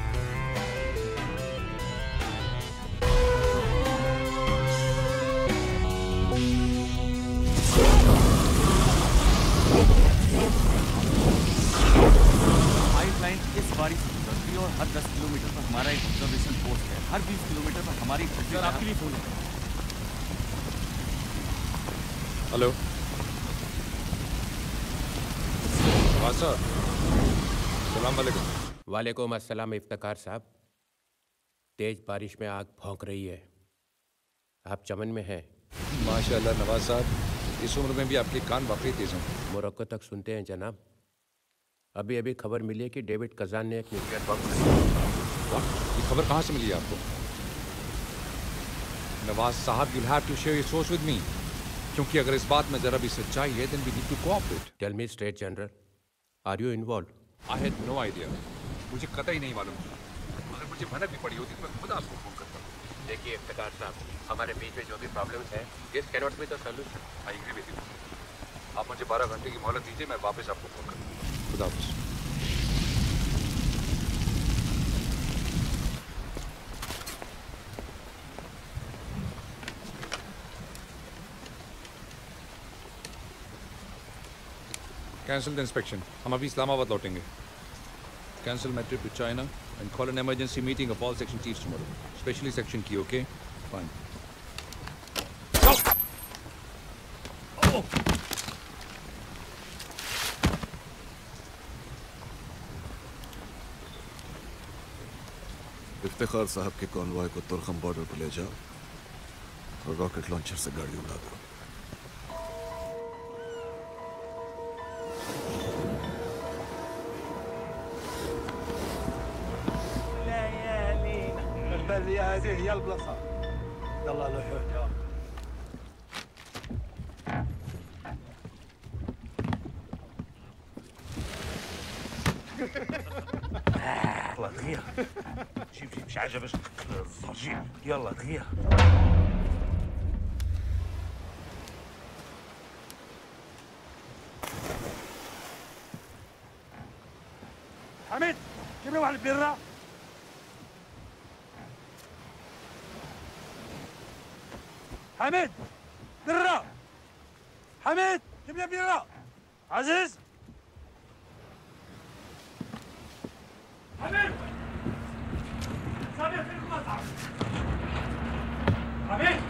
इस बारी से गुजरती है और हर दस किलोमीटर पर हमारा एक ऑब्जर्वेशन पोस्ट है। हर बीस किलोमीटर पर हमारी सर आपके लिए फोन है। हेलो सर, सलाम वालेकुम। वालेकुम अस्सलाम इफ्तिकार साहब। तेज बारिश में आग भौंक रही है, आप चमन में हैं। माशाल्लाह नवाज साहब, इस उम्र में भी आपके कान वाकई तेज हैं। मोरक्को तक सुनते हैं जनाब। अभी अभी खबर मिली है कि डेविड कजान ने एक न्यूक्लियर बम। ये खबर कहाँ से मिली आपको? नवाज साहब, you'll have to share your source with me. क्योंकि अगर इस बात में जरा भी सच्चाई है, then we need to cooperate. Tell me straight, General. Are you involved? I had no idea. मुझे कतई नहीं मालूम था। अगर मुझे भनक भी पड़ी होती तो मैं खुद आपको फोन करता। देखिए इफ्तिकार साहब, हमारे बीच में जो भी प्रॉब्लम्स हैं, this cannot be the solution. I agree with you. आप मुझे बारह घंटे की मोहलत दीजिए, मैं वापस आपको फोन करूँगा। खुदा हाफिज़। Cancel the inspection. हम अभी इस्लामाबाद लौटेंगे. Cancel my trip to China and call an emergency meeting of all section chiefs tomorrow, especially section key. Okay? Fine. Oh! Iftikhar साहब के कॉन्वॉय को तुर्खम बॉर्डर पर ले जाओ और रॉकेट लॉन्चर से गाड़ी उड़ा दो। هذه هي البلاصة. يلا لوحوا. يلا دغيا. جيب جيب شي حاجة باش جيب. يلا دغيا. حميد جيب لي واحد البيرة. حميد بيرة. حميد جيب لي بيرة. عزيز حميد سامي فين المطعم؟ حميد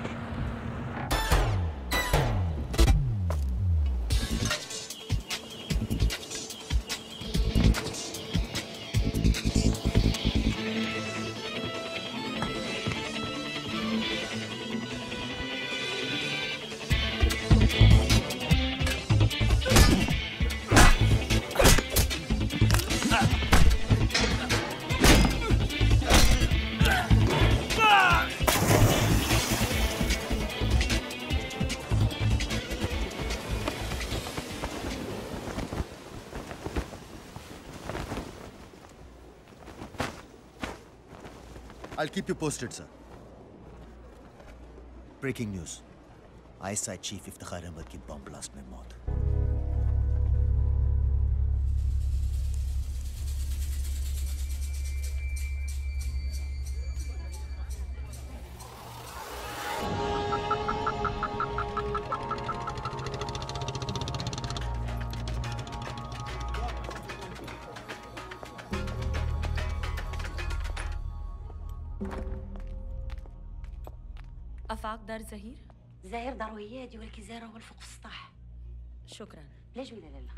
I'll keep you posted, sir. Breaking news. I S I Chief Iftikhar Ahmad की बम ब्लास्ट में मौत। أفاق دار زهير؟ زهير داره هيادي ولكن زهير هو الفوق في السطح. شكرا. لا جميلة لالا.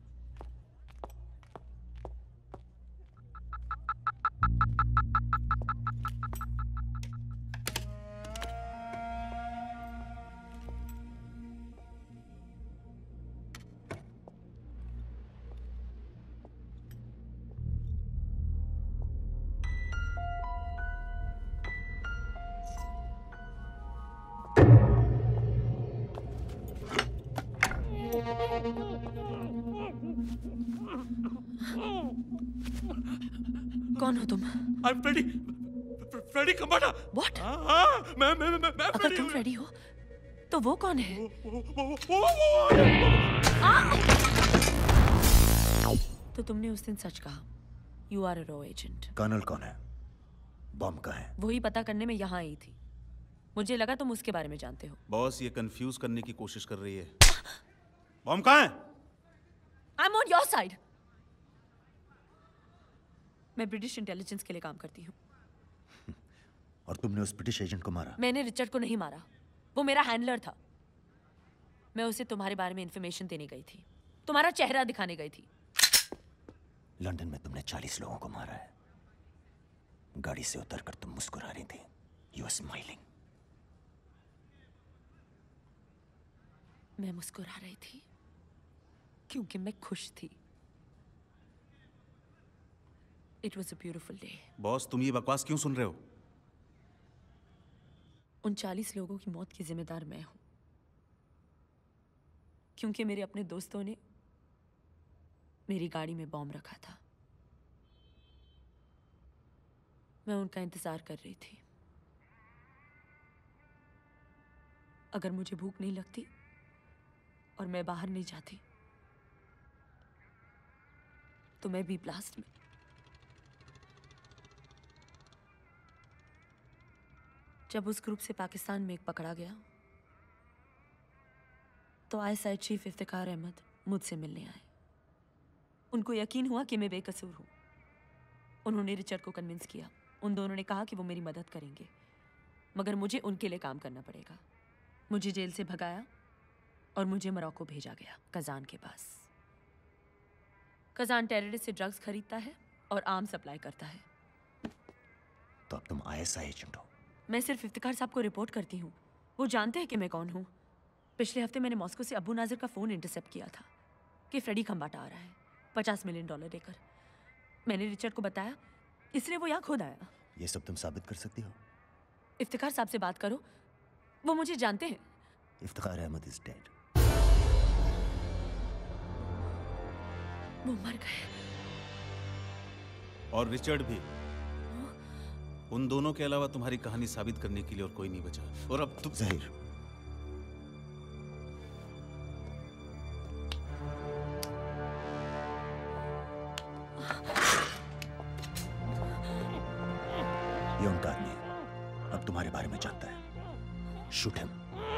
कौन हो तुम? I'm Freddy. Freddy Kambata. What? हाँ, मैं मैं मैं मैं अगर तुम फ्रेडी हो, तो वो कौन है? तो तुमने उस दिन सच कहा। You are a raw agent. Colonel कौन है? बम कहाँ है? वही पता करने में यहाँ आई थी। मुझे लगा तुम उसके बारे में जानते हो। बॉस ये कंफ्यूज करने की कोशिश कर रही है। बम कहाँ है? I'm on your side. मैं ब्रिटिश इंटेलिजेंस के लिए काम करती हूँ। और तुमने उस ब्रिटिश एजेंट को मारा? मैंने रिचर्ड को नहीं मारा, वो मेरा हैंडलर था। मैं उसे तुम्हारे बारे में इंफॉर्मेशन देने गई थी, तुम्हारा चेहरा दिखाने गई थी। लंदन में तुमने चालीस लोगों को मारा है। गाड़ी से उतरकर तुम मुस्कुरा रही थी। You are smiling. मैं मुस्कुरा रही थी क्योंकि मैं खुश थी। It was a beautiful day. Boss तुम ये बकवास क्यों सुन रहे हो? उन चालीस लोगों की मौत की जिम्मेदार मैं हूं। क्योंकि मेरे अपने दोस्तों ने मेरी गाड़ी में बॉम्ब रखा था। मैं उनका इंतजार कर रही थी। अगर मुझे भूख नहीं लगती और मैं बाहर नहीं जाती तो मैं भी ब्लास्ट में। जब उस ग्रुप से पाकिस्तान में एक पकड़ा गया तो आईएसआई चीफ इफ्तिकार अहमद मुझसे मिलने आए। उनको यकीन हुआ कि मैं बेकसूर हूं। उन्होंने रिचर्ड को कन्विंस किया। उन दोनों ने कहा कि वो मेरी मदद करेंगे, मगर मुझे उनके लिए काम करना पड़ेगा। मुझे जेल से भगाया और मुझे मोरक्को भेजा गया, कजान के पास। कजान टेररिस्ट से ड्रग्स खरीदता है और आर्म सप्लाई करता है। तो अब तुम आईएसआई एजेंट हो? मैं सिर्फ इफ्तिकार साहब को रिपोर्ट करती हूँ। वो जानते हैं कि मैं कौन हूँ। पिछले हफ्ते मैंने मॉस्को से अबू नाजिर का फ़ोन इंटरसेप्ट किया था कि फ्रेडी खंबाटा आ रहा है पचास मिलियन डॉलर लेकर। मैंने रिचर्ड को बताया, इसलिए वो यहाँ खुद आया। ये सब तुम साबित कर सकती हो? इफ्तिकार साहब से बात करो, वो मुझे जानते हैं। Iftikhar Ahmed is dead. वो मर गए। और रिचर्ड भी। उन दोनों के अलावा तुम्हारी कहानी साबित करने के लिए और कोई नहीं बचा। और अब तुम ज़हीर, ये उनका आदमी है, अब तुम्हारे बारे में जानता है। Shoot him.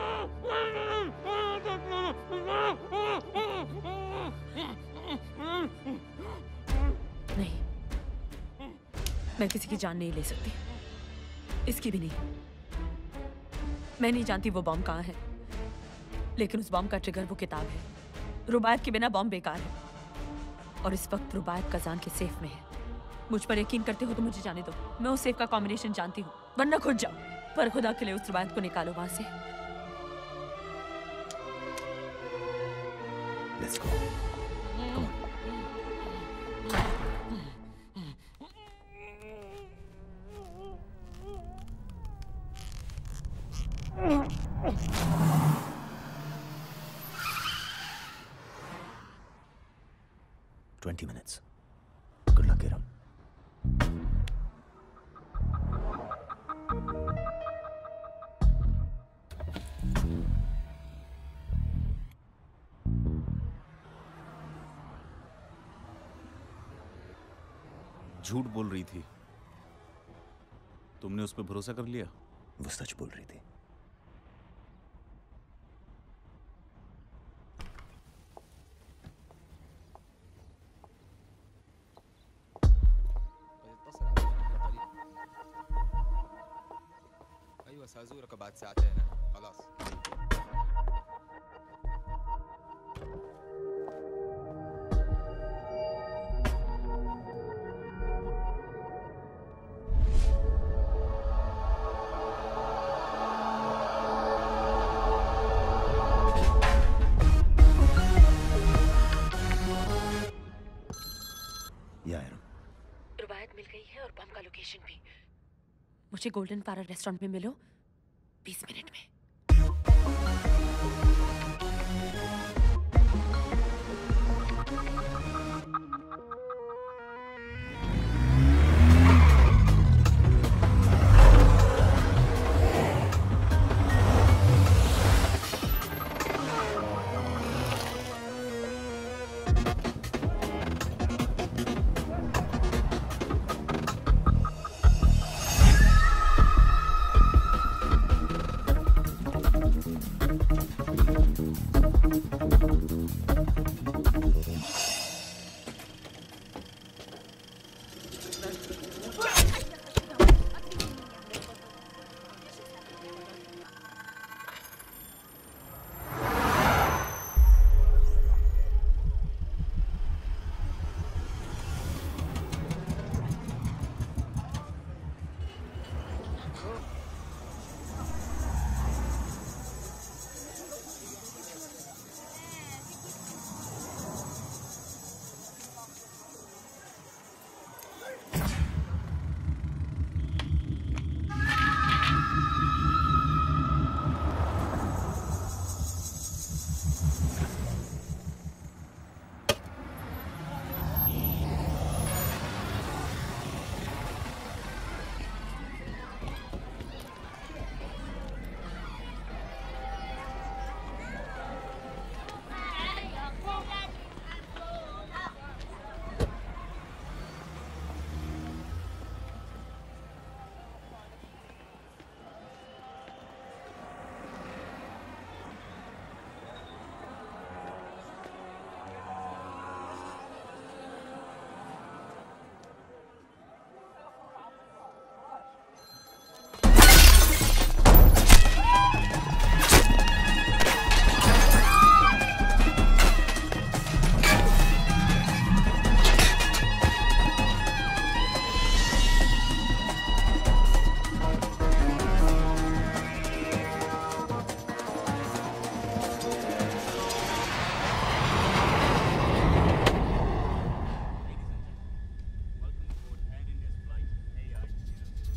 नहीं, मैं किसी की जान नहीं ले सकती, इसकी भी नहीं। मैं नहीं जानती वो बॉम्ब कहाँ है, लेकिन उस बॉम्ब का ट्रिगर वो किताब है। रुबायत के बिना बॉम्ब बेकार है और इस वक्त रुबायत कजान के सेफ में है। मुझ पर यकीन करते हो तो मुझे जाने दो। मैं उस सेफ का कॉम्बिनेशन जानती हूँ, वरना खुद जाओ, पर खुदा के लिए उस रुबायत को निकालो वहां से। Let's go. Come on. Twenty minutes. Good luck, Kiran. झूठ बोल रही थी, तुमने उस पर भरोसा कर लिया? वो सच बोल रही थी। ايوه سازورك بعد ساعتين خلاص. रुबायत मिल गई है और बम का लोकेशन भी। मुझे गोल्डन पारा रेस्टोरेंट में मिलो बीस मिनट में।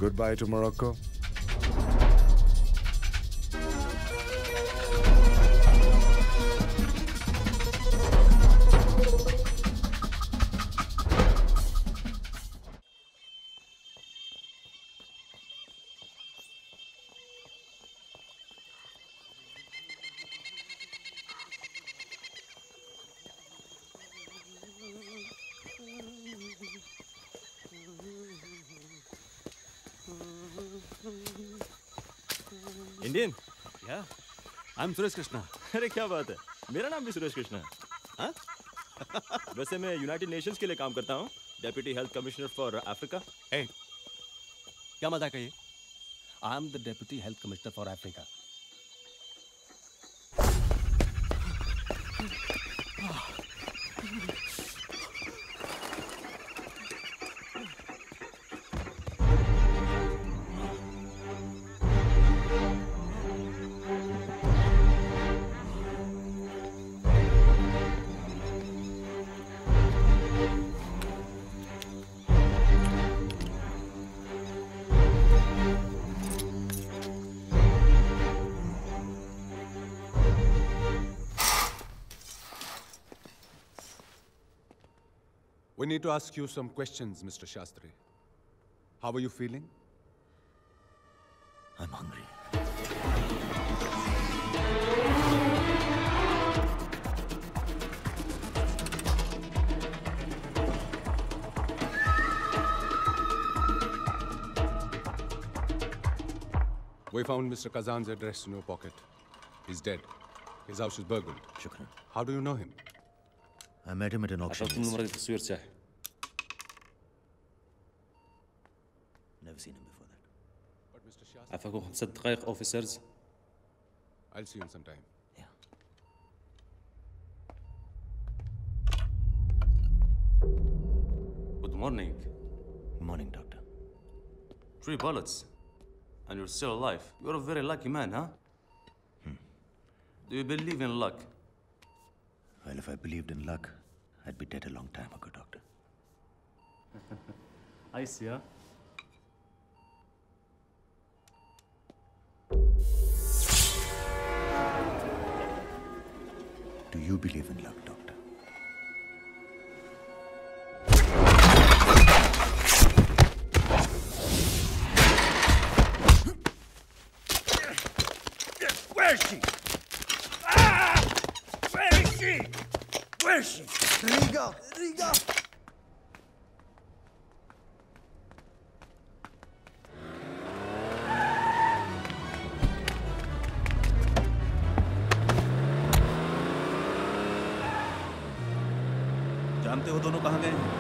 Goodbye to Morocco. इंडियन या आई एम सुरेश कृष्णा। अरे क्या बात है, मेरा नाम भी सुरेश कृष्णा है। हाँ? वैसे मैं यूनाइटेड नेशंस के लिए काम करता हूँ, deputy health commissioner for Africa. ए, क्या मजाक है ये? I am the deputy health commissioner for Africa. We need to ask you some questions, Mister Shastri. How are you feeling? I'm hungry. We found Mister Kazan's address in your pocket. He's dead. His house is burgled. Shukran. How do you know him? I met him at an auction. Never seen him before that. But Mister Shastri... عفاكم خمسة دقائق officers. I'll see you in some time. Yeah. Good morning. Good morning, doctor. Three bullets. And you're still alive. You're a very lucky man, huh? Hmm. Do you believe in luck? Well, if I believed in luck, I'd be dead a long time ago, doctor. I see, huh? Do you believe in luck, doctor? Where is she? Ah! Where is she? Where is she? Riga! Riga! जानते हो दोनों कहाँ गए हैं?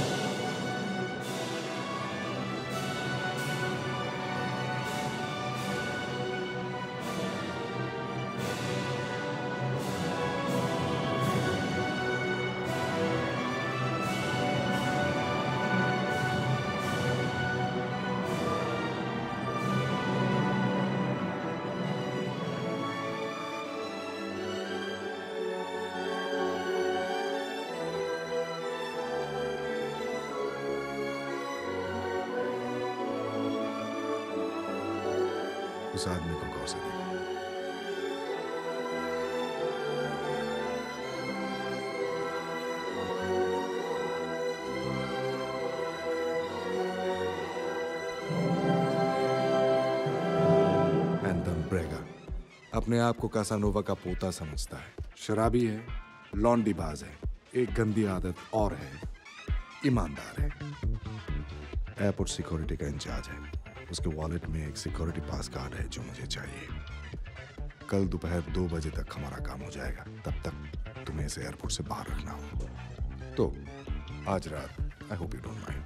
उस आदमी को गौर से देखो। एंथम ब्रेगा अपने आप को कासानोवा का पोता समझता है। शराबी है, लॉन्डीबाज है, एक गंदी आदत और है, ईमानदार है। एयरपोर्ट सिक्योरिटी का इंचार्ज है। उसके वॉलेट में एक सिक्योरिटी पास कार्ड है जो मुझे चाहिए। कल दोपहर दो बजे तक हमारा काम हो जाएगा। तब तक तुम्हें इसे एयरपोर्ट से बाहर रखना हो। तो आज रात I hope you don't mind.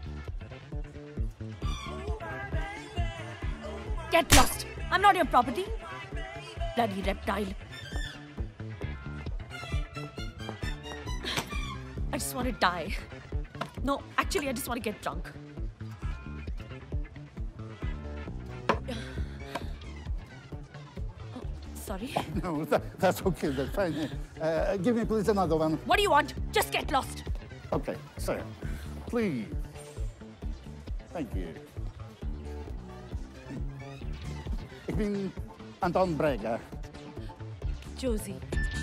Get lost! I'm not your property. Bloody reptile. I just want to die. No, actually, I just want to get drunk. Sorry? No, that, that's okay, that's fine. Uh, give me please another one. What do you want? Just get lost. Okay, sir. Please. Thank you. Ich bin Anton Breger. Josie.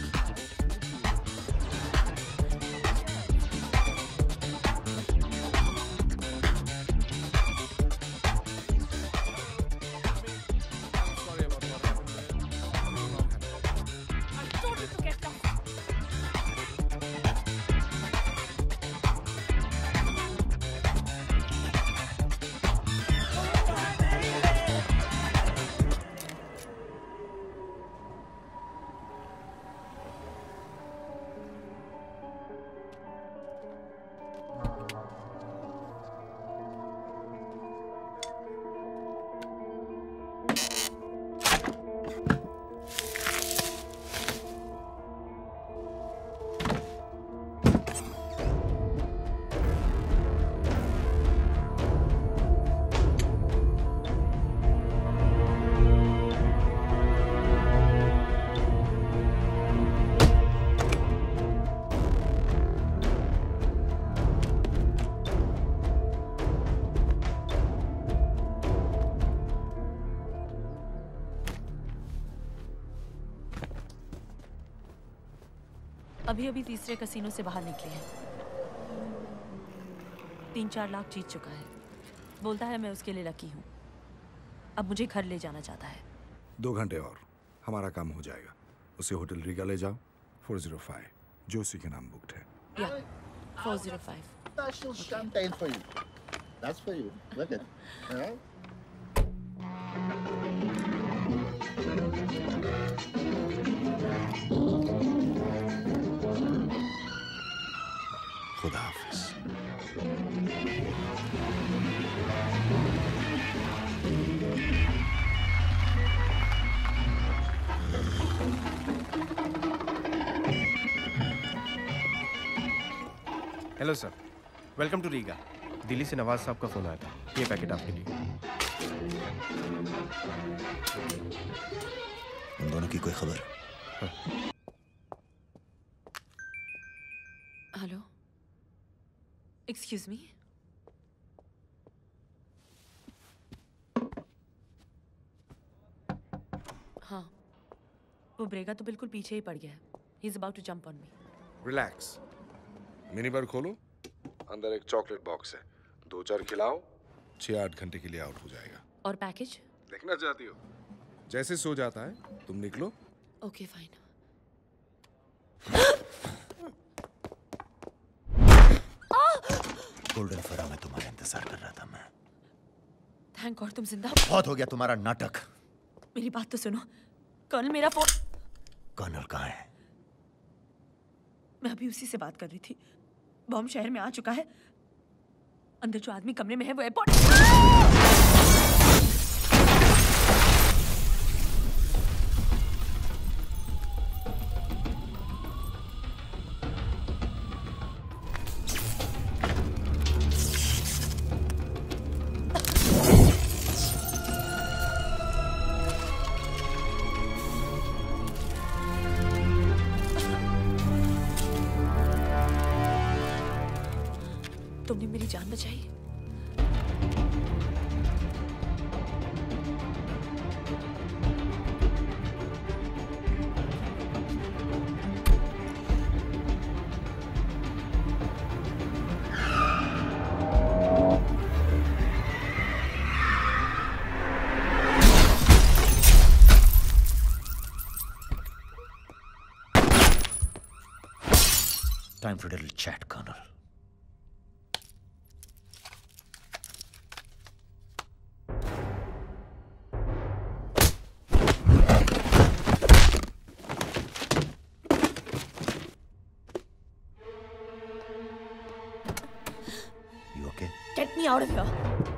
अभी अभी तीसरे casino से बाहर निकले हैं। तीन चार लाख जीत चुका है। बोलता है मैं उसके लिए लकी हूँ। अब मुझे घर ले जाना चाहता है। दो घंटे और हमारा काम हो जाएगा। उसे होटल रीगा ले जाओ। फोर जीरो फाइव जोशी के नाम बुक्ड है। या four zero five. Special champagne for you. That's for you. Look at it. All right. खुदा हाफिज। Hello sir, welcome to Riga. Delhi से नवाज साहब का फोन आया था। ये पैकेट आपके लिए। उन दोनों की कोई खबर? Hello, excuse me. हाँ, वो ब्रेगा तो बिल्कुल पीछे ही पड़ गया है। He is about to jump on me. Relax. Mini bar खोलो, अंदर एक चॉकलेट बॉक्स है। दो चार खिलाओ, छह आठ घंटे के लिए आउट हो जाएगा। और पैकेज? देखना चाहती हो? जैसे सो जाता है तुम निकलो। Okay fine. गोल्डन फरा में तुम्हारा इंतजार कर रहा था मैं। थैंक गॉड तुम जिंदा। बहुत हो गया तुम्हारा नाटक। मेरी बात तो सुनो। कर्नल मेरा फोन। कर्नल कहाँ है? मैं अभी उसी से बात कर रही थी। बॉम्ब शहर में आ चुका है। अंदर जो आदमी कमरे में है वो एयरपोर्ट। तुमने मेरी जान बचाई। Time for a little chat, Colonel. Get me out of here.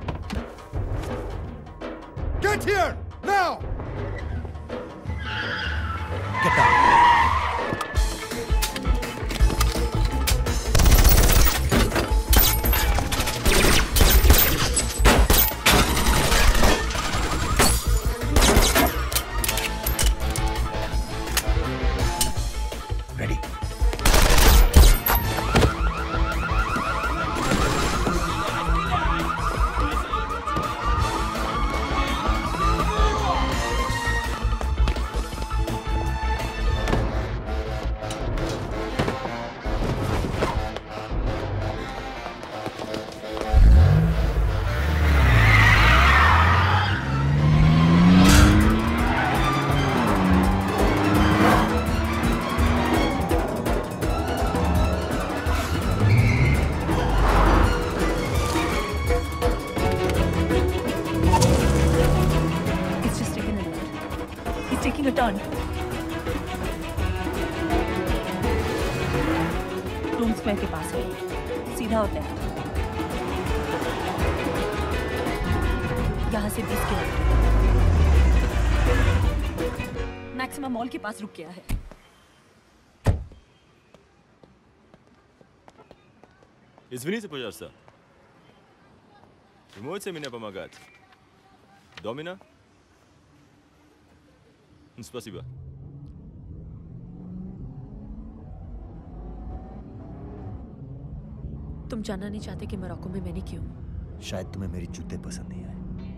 Get here now. Get down. Ready. Rome square के पास है, सीधा होता है। यहाँ से बीस किलोमीटर। मैक्सिमम मॉल के पास रुक गया है। Извините, пожалуйста. Вы можете меня помогать? Домина? Спасибо. तुम जानना नहीं चाहते कि मोरक्को में मैंने क्यों? शायद तुम्हें मेरी जूते पसंद नहीं आए।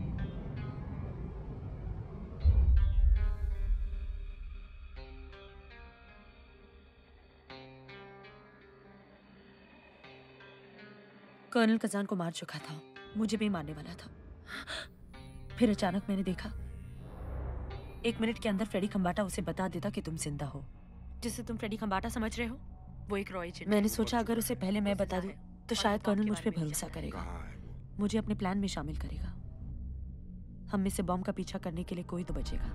कर्नल कजान को मार चुका था, मुझे भी मारने वाला था। फिर अचानक मैंने देखा, एक मिनट के अंदर फ्रेडी खंबाटा उसे बता देता कि तुम जिंदा हो। जिसे तुम फ्रेडी खंबाटा समझ रहे हो, वो एक रॉय एजेंट। मैंने सोचा अगर उसे पहले मैं बता दूं, तो शायद कर्नल मुझ पे भरोसा करेगा, मुझे अपने प्लान में शामिल करेगा। हम में से बॉम्ब का पीछा करने के लिए कोई तो बचेगा।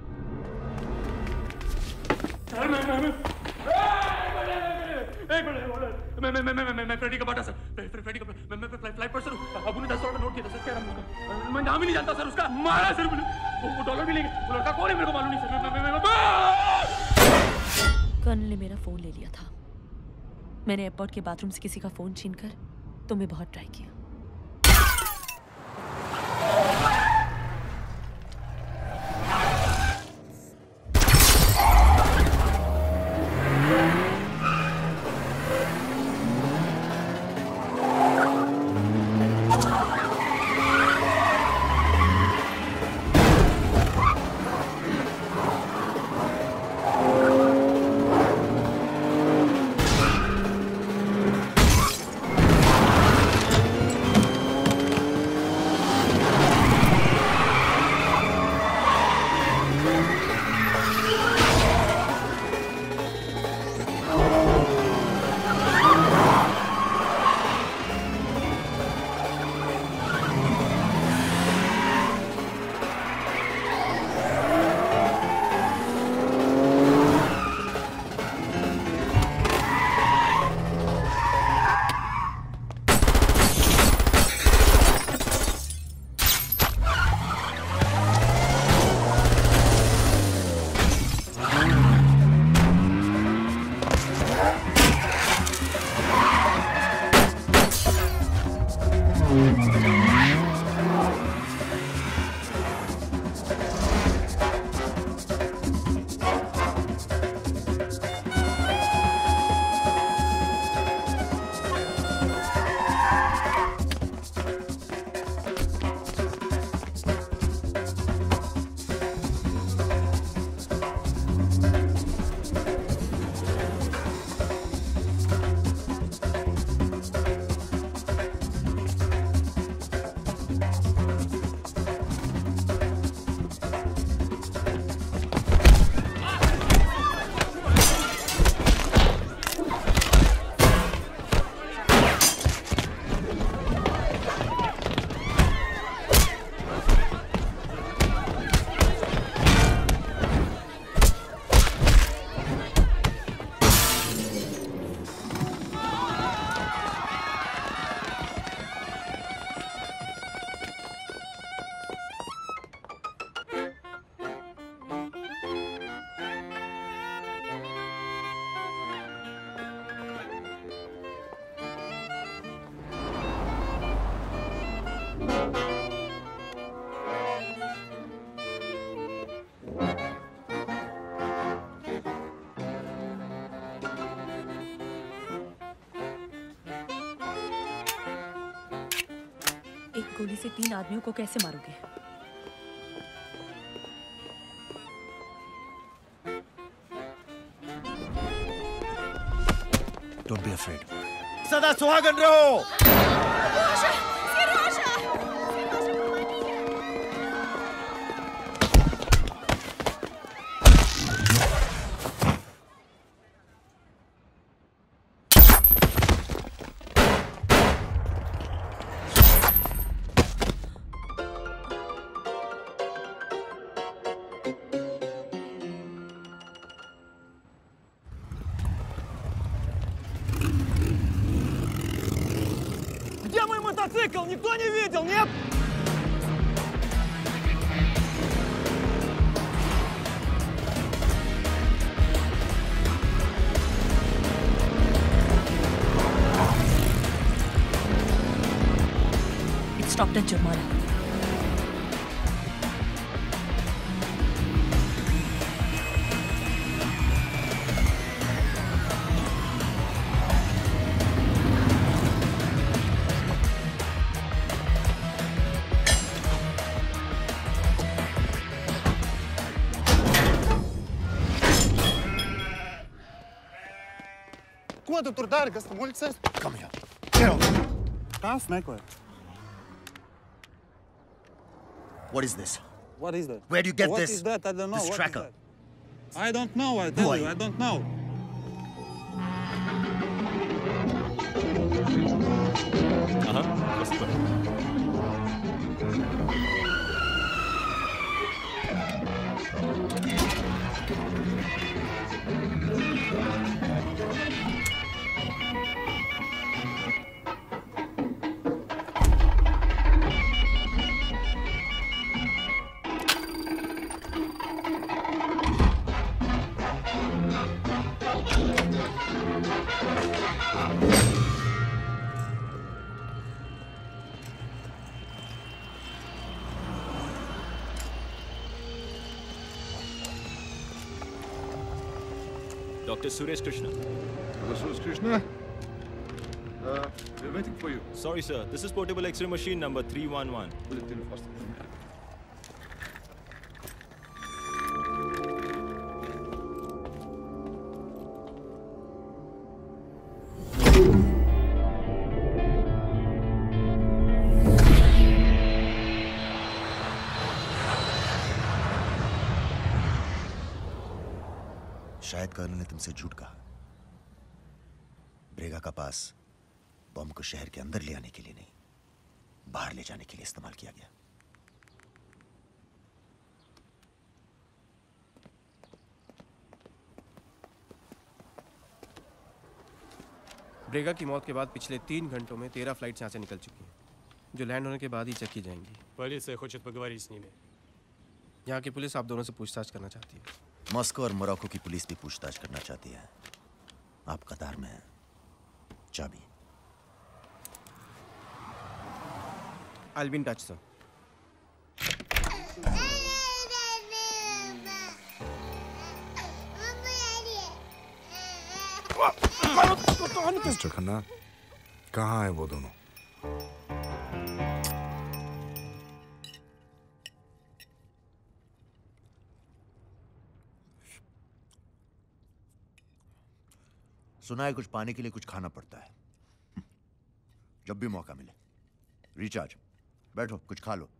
एक मिनट, मैं मैं मैं मैं मैं मैं फ्रेडी खंबाटा सर, फ्रेडी का मैं मैं फ्लाइट पर सर हूं। अबू ने दस डॉलर नोट किया था सर, क्या नाम है उसका? मैं नाम ही नहीं जानता सर उसका। मारा सर, वो वो डॉलर भी लेंगे, वो लड़का कौन है मेरे को मालूम नहीं सर। मैं मैं मैं कर्नल ने मेरा फोन ले लिया था। मैंने एयरपोर्ट के बाथरूम से किसी का फोन छीनकर तुम्हें बहुत ट्राई किया। एक गोली से तीन आदमियों को कैसे मारोगे? Don't be afraid. सदा सुहागन रहो। мотоцикл никто не видел, нет? It's stopped at Jurmala. Ko tu tur dari, kas tam muļķis? Come here. Get off. Kas neko? What is this? What is that? Where do you get what this? What is that? I don't know. This What tracker. is that? I don't know. I tell you, I don't know. Aha, was ist Doctor Suresh Krishna. Doctor Suresh Krishna? Uh, we're waiting for you. Sorry, sir. This is portable X-ray machine number three one one. Will it tell you first? शायद colonel ने तुमसे झूठ कहा। ब्रेगा का पास बम को शहर के अंदर ले आने के लिए नहीं, बाहर ले जाने के लिए इस्तेमाल किया गया। ब्रेगा की मौत के बाद पिछले तीन घंटों में तेरह फ्लाइट्स यहाँ से निकल चुकी हैं, जो लैंड होने के बाद ही चेक की जाएंगी। Полиция хочет поговорить с ними. यहाँ की पुलिस आप दोनों से पूछताछ करना चाहती है। मॉस्को और मोरक्को की पुलिस भी पूछताछ करना चाहती है। आप कतार में हैं। चाबी। I'll be in touch, sir. Mister Khanna, कहाँ है वो दोनों? सुना है कुछ पाने के लिए कुछ खाना पड़ता है। जब भी मौका मिले। रिचार्ज। बैठो, कुछ खा लो।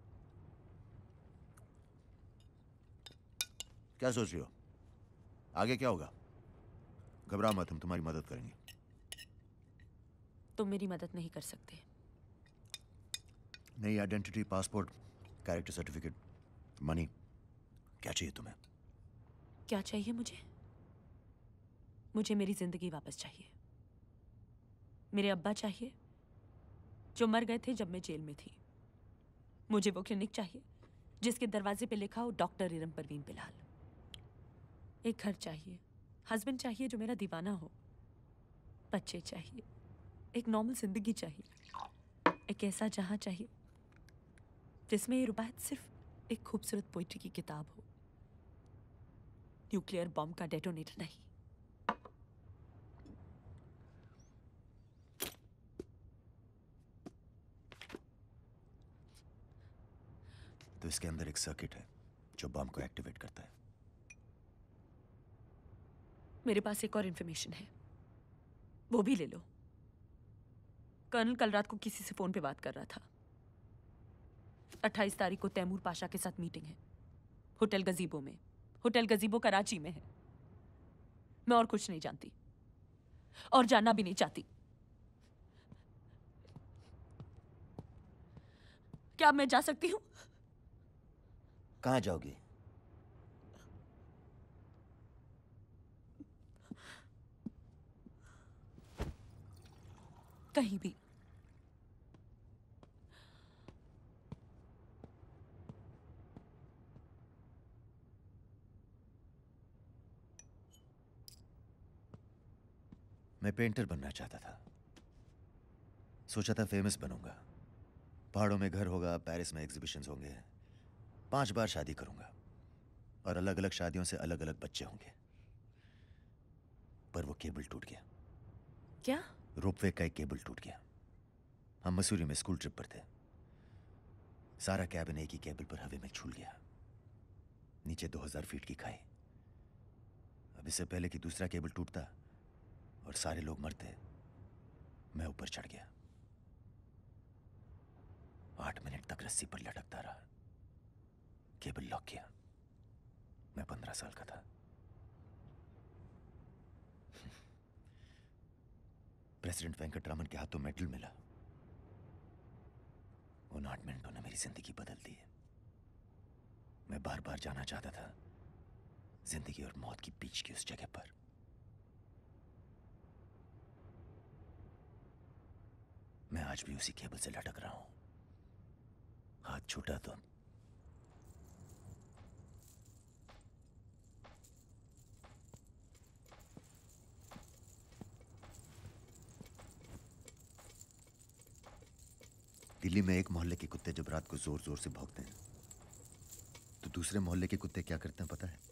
क्या सोच रही हो? आगे क्या होगा? घबराओ मत, हम तुम्हारी मदद करेंगे। तुम मेरी मदद नहीं कर सकते। नई identity, passport, character certificate, money, क्या चाहिए तुम्हें? क्या चाहिए मुझे? मुझे मेरी जिंदगी वापस चाहिए। मेरे अब्बा चाहिए, जो मर गए थे जब मैं जेल में थी। मुझे वो क्लिनिक चाहिए जिसके दरवाजे पे लिखा हो डॉक्टर इरम परवीन बिलाल। एक घर चाहिए, हस्बैंड चाहिए जो मेरा दीवाना हो, बच्चे चाहिए, एक नॉर्मल जिंदगी चाहिए, एक ऐसा जहां चाहिए जिसमें ये रुबायत सिर्फ एक खूबसूरत पोइट्री की किताब हो, न्यूक्लियर बॉम्ब का डेटोनेटर नहीं। तो इसके अंदर एक सर्किट है जो बम को एक्टिवेट करता है। मेरे पास एक और इंफॉर्मेशन है, वो भी ले लो। कर्नल कल रात को किसी से फोन पे बात कर रहा था। अट्ठाईस तारीख को तैमूर पाशा के साथ मीटिंग है, होटल गजीबो में। होटल गजीबो कराची में है। मैं और कुछ नहीं जानती और जानना भी नहीं चाहती। क्या मैं जा सकती हूँ? कहाँ जाओगी? कहीं भी। मैं पेंटर बनना चाहता था। सोचा था फेमस बनूंगा, पहाड़ों में घर होगा, पेरिस में एग्जीबिशंस होंगे, पांच बार शादी करूंगा और अलग अलग शादियों से अलग अलग बच्चे होंगे। पर वो केबल टूट गया। क्या? रोपवे का एक केबल टूट गया। हम मसूरी में स्कूल ट्रिप पर थे। सारा कैबिन एक ही केबल पर हवा में झूल गया। नीचे दो हजार फीट की खाई। अब इससे पहले कि दूसरा केबल टूटता और सारे लोग मरते, मैं ऊपर चढ़ गया। आठ मिनट तक रस्सी पर लटकता रहा। केबल लॉक किया। मैं पंद्रह साल का था। प्रेसिडेंट वेंकटरामन के हाथों मेडल मिला। उन आठ मिनटों ने मेरी जिंदगी बदल दी है। मैं बार बार जाना चाहता था जिंदगी और मौत की बीच की उस जगह पर। मैं आज भी उसी केबल से लटक रहा हूं। हाथ छूटा तो दिल्ली में एक मोहल्ले के कुत्ते जब रात को जोर जोर से भौंकते हैं तो दूसरे मोहल्ले के कुत्ते क्या करते हैं पता है?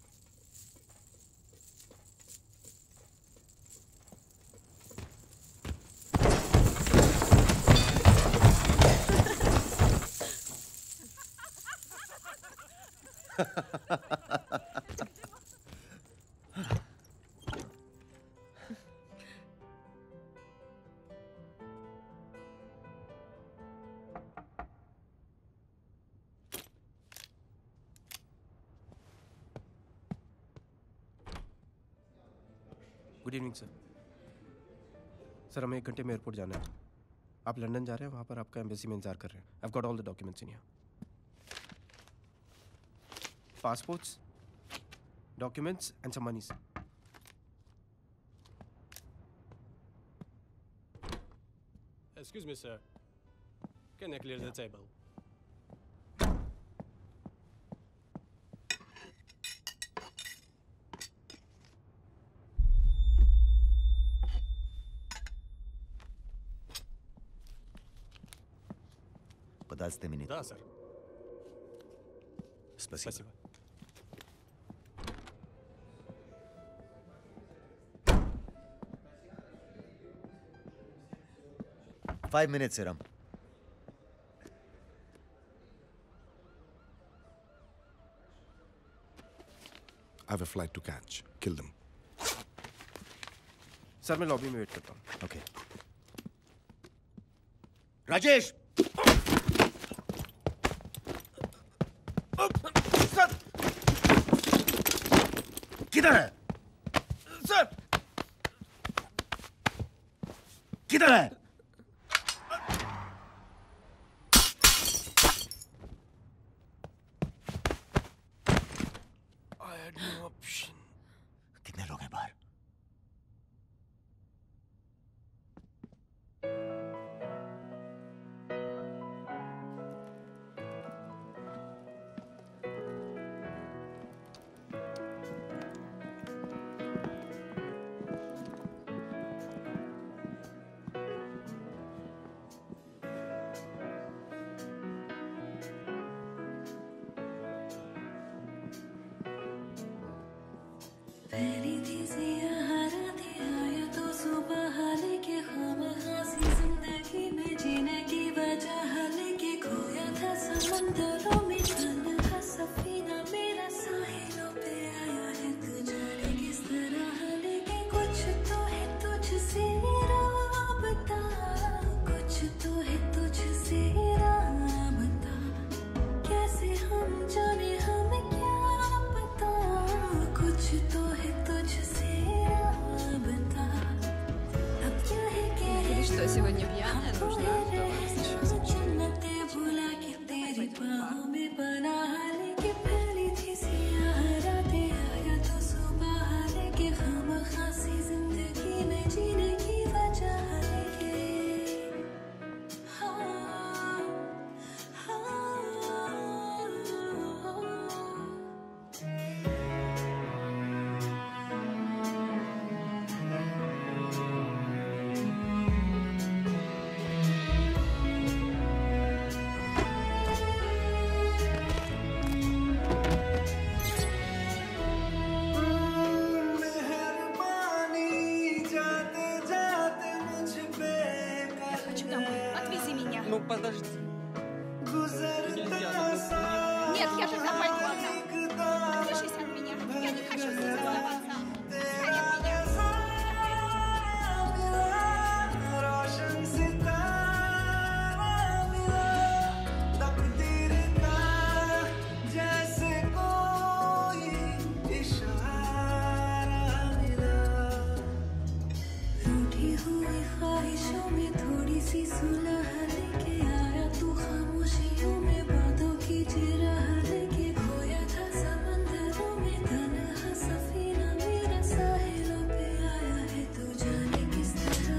Good evening sir. सर हमें एक घंटे में एयरपोर्ट जाना है। आप लंदन जा रहे हैं, वहाँ पर आपका एम्बेसी में इंतजार कर रहे हैं। I have got all the documents in here. Passports, documents and some money sir. Excuse me, sir. Can I clear the table? Подасте минут. Да, сэр. Спасибо. Спасибо. Five minutes, Ram. I have a flight to catch. Kill them. Sir मैं lobby में wait करता हूँ। Okay. Rajesh! Sir! किधर है? Sir! किधर है? I had no option. कितने लोग हैं बाहर? पहली थी सियारा थी आया तो सुबह लेके खामखासी जिंदगी में जीने की वजह लेके खोया था समंदरों में तन्हा सफीना मेरा साहिलों पे आया है तू जाने किस तरह लेके कुछ तो है तुझसे राबता कुछ तो है तुझसे राबता कैसे हम जाने हमें क्या पता कुछ तो है तुझसे राबता अब क्या है Или что, сегодня пьяная нужна? जन्नतें भुला के तेरी बाहों में बना लेके पहली थी सियाह रातें आया तो सुबह लेके खामखासी जिंदगी में जीने की वजह लेके हाँ हाँ Ну, подожди. Нет, я же нормально. Держись от меня. Я не хочу здесь оставаться. Отстань от меня. रूठी हुई ख्वाहिशों में थोड़ी सी सुलह लेके आया तू खामोशियों में बातों की चिराह लेके खोया था समंदरों में तन्हा सफीना मेरा साहिलों पे आया है तू जाने किस तरह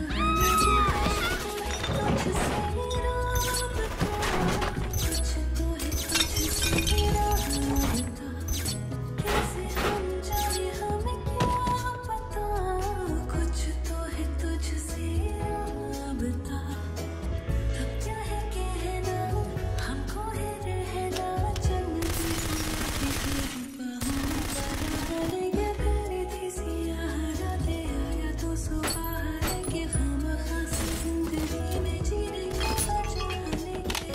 तुझसे मेरा बता कुछ तो है तुझसे मेरा बता कैसे हम जाने हमें क्या पता कुछ तो है तुझसे बता तब क्या है कहना हमको है रहना जन्नती की तेरी बाहों पर ये प्यारी थी सियाह रातें आया तो सुबह के खामखा सी जिंदगी में जीने के बचाने के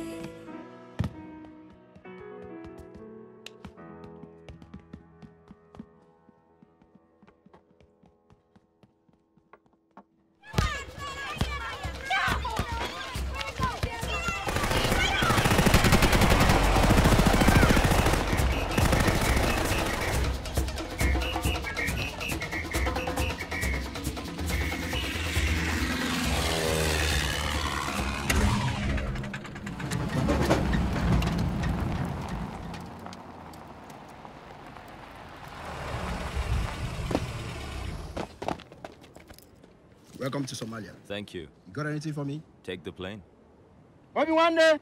Welcome to Somalia. Thank you. Got anything for me? Take the plane. Obi-Wan there.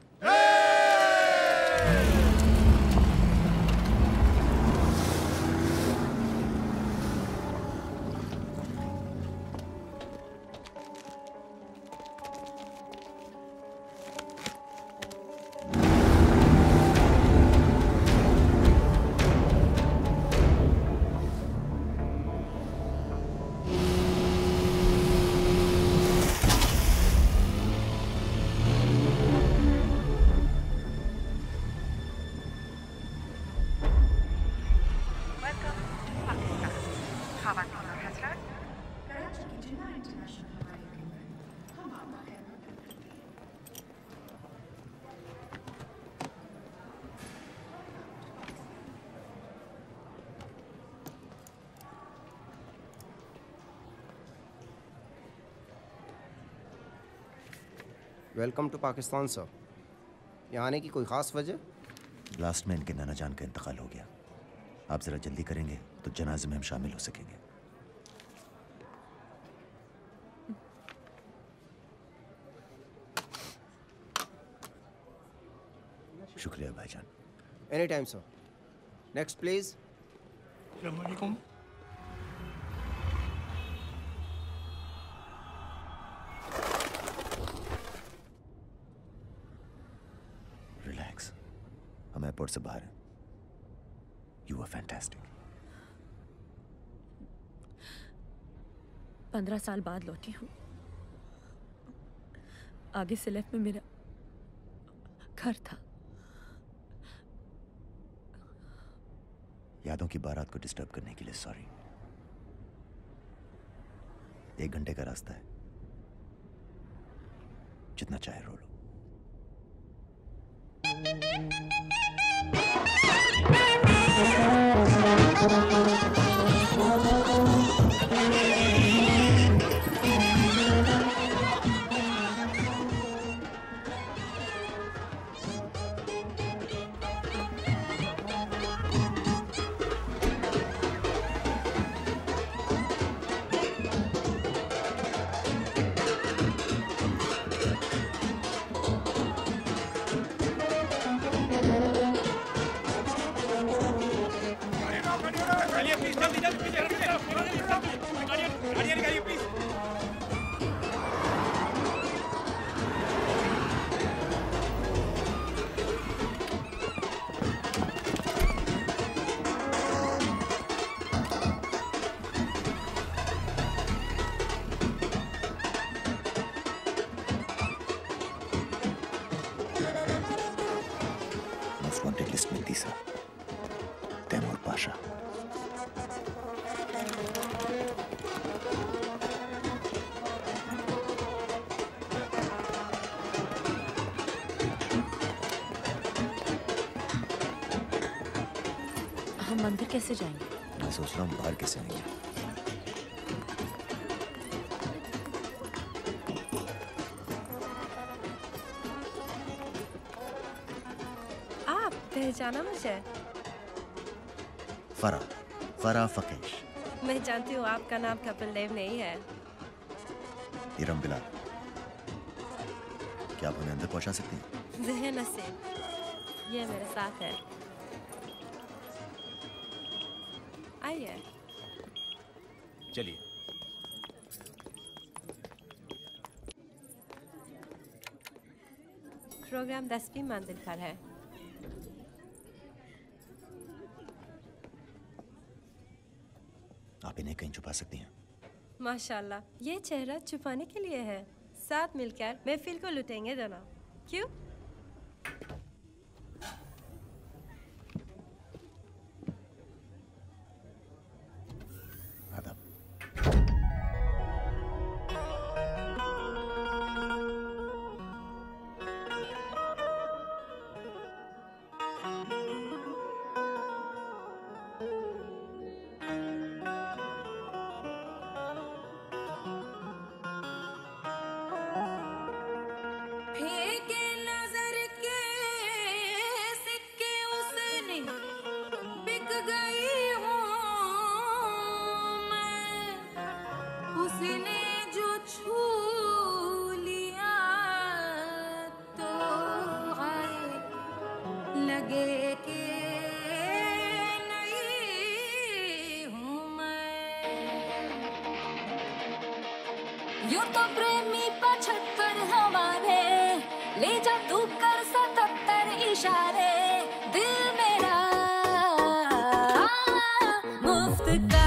Welcome to Pakistan sir. यहाँ आने की कोई ख़ास वजह? लास्ट में इनके नाना जान का इंतकाल हो गया। आप ज़रा जल्दी करेंगे तो जनाजे में हम शामिल हो सकेंगे। शुक्रिया भाईजान। Any time sir. Next please. अस्सलाम वालेकुम। रिलैक्स, हम एयरपोर्ट से बाहर हैं। You are fantastic. पंद्रह साल बाद लौटी हूँ। आगे से लेफ्ट में मेरा घर था। यादों की बारात को डिस्टर्ब करने के लिए सॉरी। एक घंटे का रास्ता है, जितना चाहे रो लो। Thank you. Most wanted list में तीसरा तैमूर पाशा। हम मंदिर कैसे जाएंगे? मैं सोच रहा हूँ बाहर कैसे आएंगे। आप पहचाना मुझे? फरा फरा फकेश। मैं जानती हूँ आपका नाम कपिल देव नहीं है। इरम बिलाल, क्या आप हमें अंदर पहुंचा सकती हैं? जहन से ये मेरे साथ है, आइए। चलिए। प्रोग्राम दसवीं मंजिल पर है। आप इन्हें कहीं छुपा सकती हैं? माशाल्लाह, ये चेहरा छुपाने के लिए है। साथ मिलकर महफिल को लुटेंगे दोनों। क्यों? फेंके नजर के सिक्के उसने बिक गई हूँ मैं, उसने जो छू लिया तो आए लगे कि नहीं हूँ मैं। यूं तो प्रेमी पचहत्तर हमारे, ले जा तू कर सतहत्तर इशारे। दिल मेरा मुफ्त का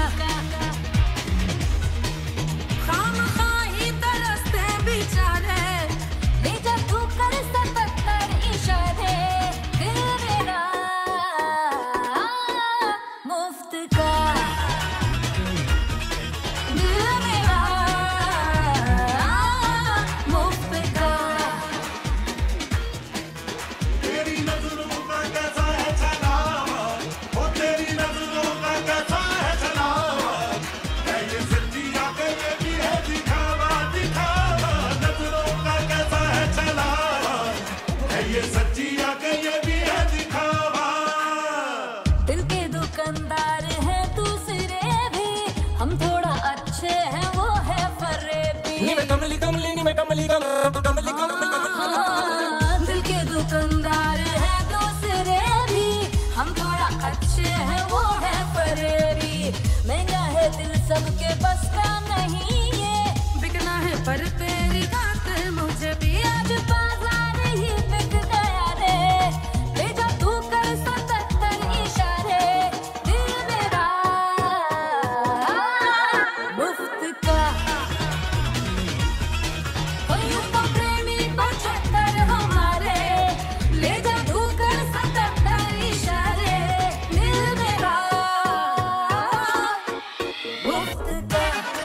खामखाही तरसते बेचारे। ले जा तू कर सतहत्तर इशारे। दिल मेरा मुफ्त का, दिल मेरा मुफ्त का। तेरी नजरों का कैसा है छलावा, ओ तेरी नजरों का कैसा है छलावा। है ये सच्ची या फिर ये भी है दिखावा दिखावा। नजरों का कैसा है छलावा, है ये सच्ची या फिर ये भी है दिखावा। दिल के दुकानदार हैं दूसरे भी, हम थोड़ा अच्छे हैं वो है फरेबी। नी में कमली कमली नी में कमली कमली कमली कमली। दिल के दुकानदार हैं दूसरे भी, हम थोड़ा अच्छे हैं वो है फरेबी। महंगा है दिल सबके बस का नहीं ये, बिकना है पर तेरी बात मुझे भी। आज बाजार ही बिक गया रे, ले जा तू कर सतहत्तर इशारे। दिल मेरा मुफ्त का, ओ यूं तो प्रेमी पचहत्तर हमारे। ले जा तू कर सतहत्तर इशारे। दिल मेरा मुफ्त का।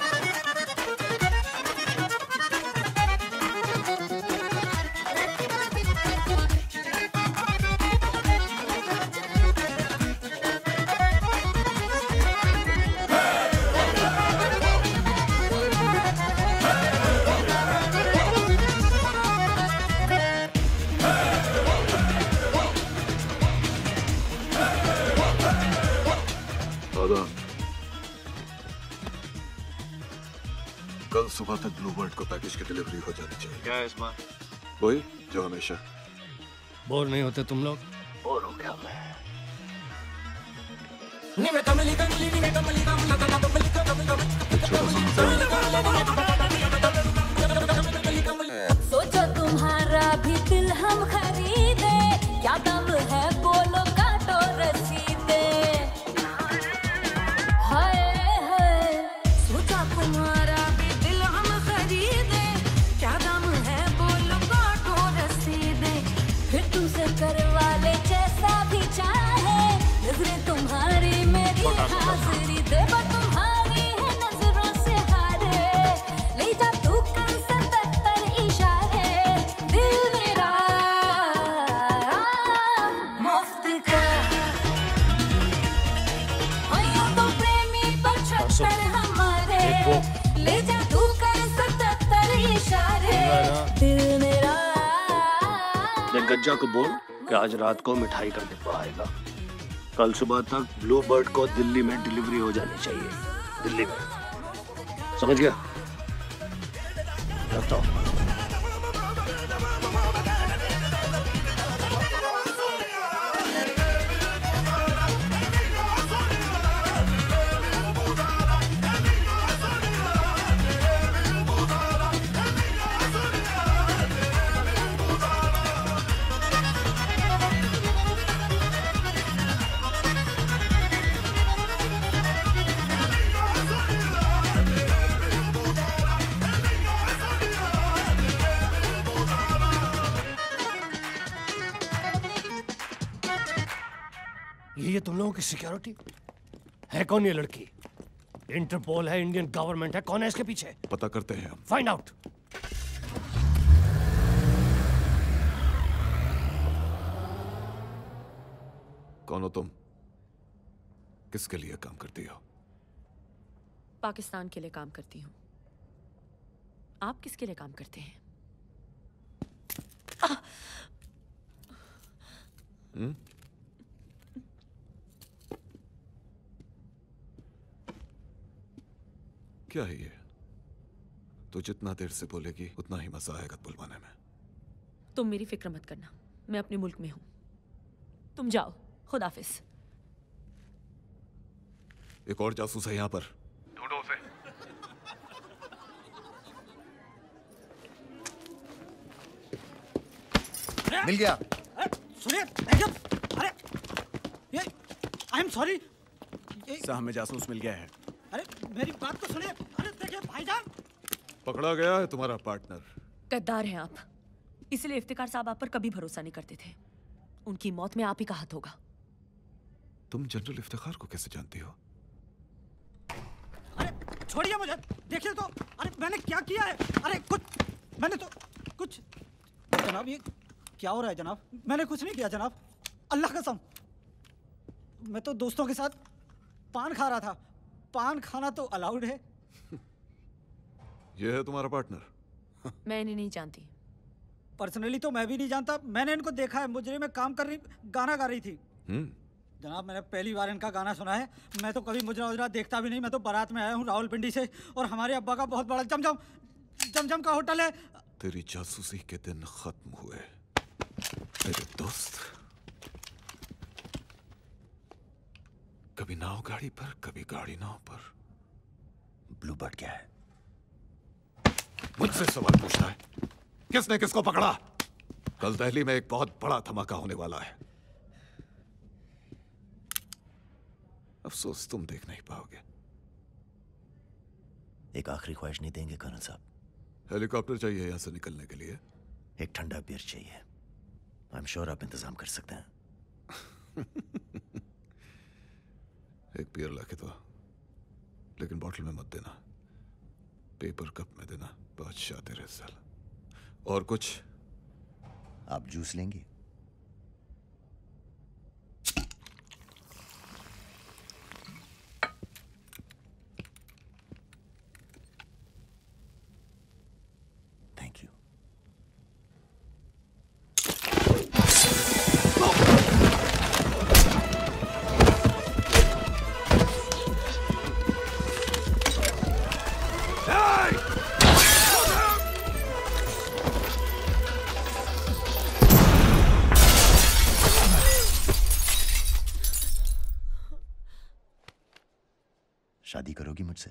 आदाब। कल सुबह तक ब्लू बर्ड को पैकेज की डिलीवरी हो जानी चाहिए। क्या है इसमें? वही जो हमेशा। बोर नहीं होते तुम लोग? बोर हो गया मैं। नी में कमली कमली नी में कमली कमली कमली कमली। सोचो तुम्हारा भी दिल हम खरीदे, क्या दम है बोलो काटो रसीदे। हाय हाय, सोचा तुम्हारा भी दिल हम खरीदे, क्या दम है बोलो काटो रसीदे। फिर तुमसे करवा ले जैसा हाजिरी देवा तुम्हारी है नजरों से हारे ले जा तू कर सत्तर इशारे दिल मेरा मुफ्त का आयो तो प्रेमी पचहत्तर हमारे ले जा तू कर सत्तर इशारे दिल मेरा देख गज्जा को बोल कि आज रात को मिठाई का डिब्बा आएगा। कल सुबह तक ब्लू बर्ड को दिल्ली में डिलीवरी हो जानी चाहिए। दिल्ली में, समझ गया? रखता हूं। ये तुम लोगों की सिक्योरिटी है? कौन ये लड़की? इंटरपोल है, इंडियन गवर्नमेंट है, कौन है इसके पीछे? पता करते हैं हम। Find out. कौन हो तुम? किसके लिए काम करती हो? पाकिस्तान के लिए काम करती हूँ। आप किसके लिए काम करते हैं? हम्म? क्या है ये? तो जितना देर से बोलेगी उतना ही मजा आएगा बुलवाने में। तुम मेरी फिक्र मत करना, मैं अपने मुल्क में हूं। तुम जाओ, खुदाफिज। एक और जासूस है यहाँ पर, ढूंढो उसे। मिल गया। सुनिए, अरे ये आई एम सॉरी। साहब हमें जासूस मिल गया है। अरे मेरी बात तो सुनिए। अरे देखिए भाईजान, पकड़ा गया है तुम्हारा पार्टनर। गद्दार हैं आप, इसलिए इफ्तिकार साहब आप पर कभी भरोसा नहीं करते थे। उनकी मौत में आप ही का हाथ होगा। तुम जनरल इफ्तिखार को कैसे जानती हो? अरे छोड़िए मुझे, देखिए तो। अरे मैंने क्या किया है? अरे कुछ मैंने तो कुछ जनाब, ये क्या हो रहा है जनाब? मैंने कुछ नहीं किया जनाब, अल्लाह कसम। मैं तो दोस्तों के साथ पान खा रहा था। पान खाना तो अलाउड है। ये है तुम्हारा पार्टनर? मैं इन्हें नहीं जानती। पर्सनली तो मैं भी नहीं जानता। मैंने इनको देखा है, मुजरे में काम कर रही, गाना गा रही थी। जनाब मैंने पहली बार इनका गाना सुना है। मैं तो कभी मुजरा उजरा देखता भी नहीं। मैं तो बारात में आया हूँ रावलपिंडी से, और हमारे अब्बा का बहुत बड़ा जमजम जमजम का होटल है। तेरी जासूसी के दिन खत्म हुए मेरे दोस्त। कभी नाव गाड़ी पर, कभी गाड़ी नाव पर। ब्लू बर्ड क्या है? मुझसे सवाल पूछता है? किसने किसको पकड़ा? कल दिल्ली में एक बहुत बड़ा धमाका होने वाला है। अफसोस तुम देख नहीं पाओगे। एक आखिरी ख्वाहिश नहीं देंगे कर्नल साहब? हेलीकॉप्टर चाहिए यहाँ से निकलने के लिए। एक ठंडा बियर चाहिए। आई एम श्योर आप इंतजाम कर सकते हैं। एक बियर लाके दो, लेकिन बॉटल में मत देना, पेपर कप में देना। बादशाह तेरे साल। और कुछ? आप जूस लेंगे? Thank you. शादी करोगी मुझसे?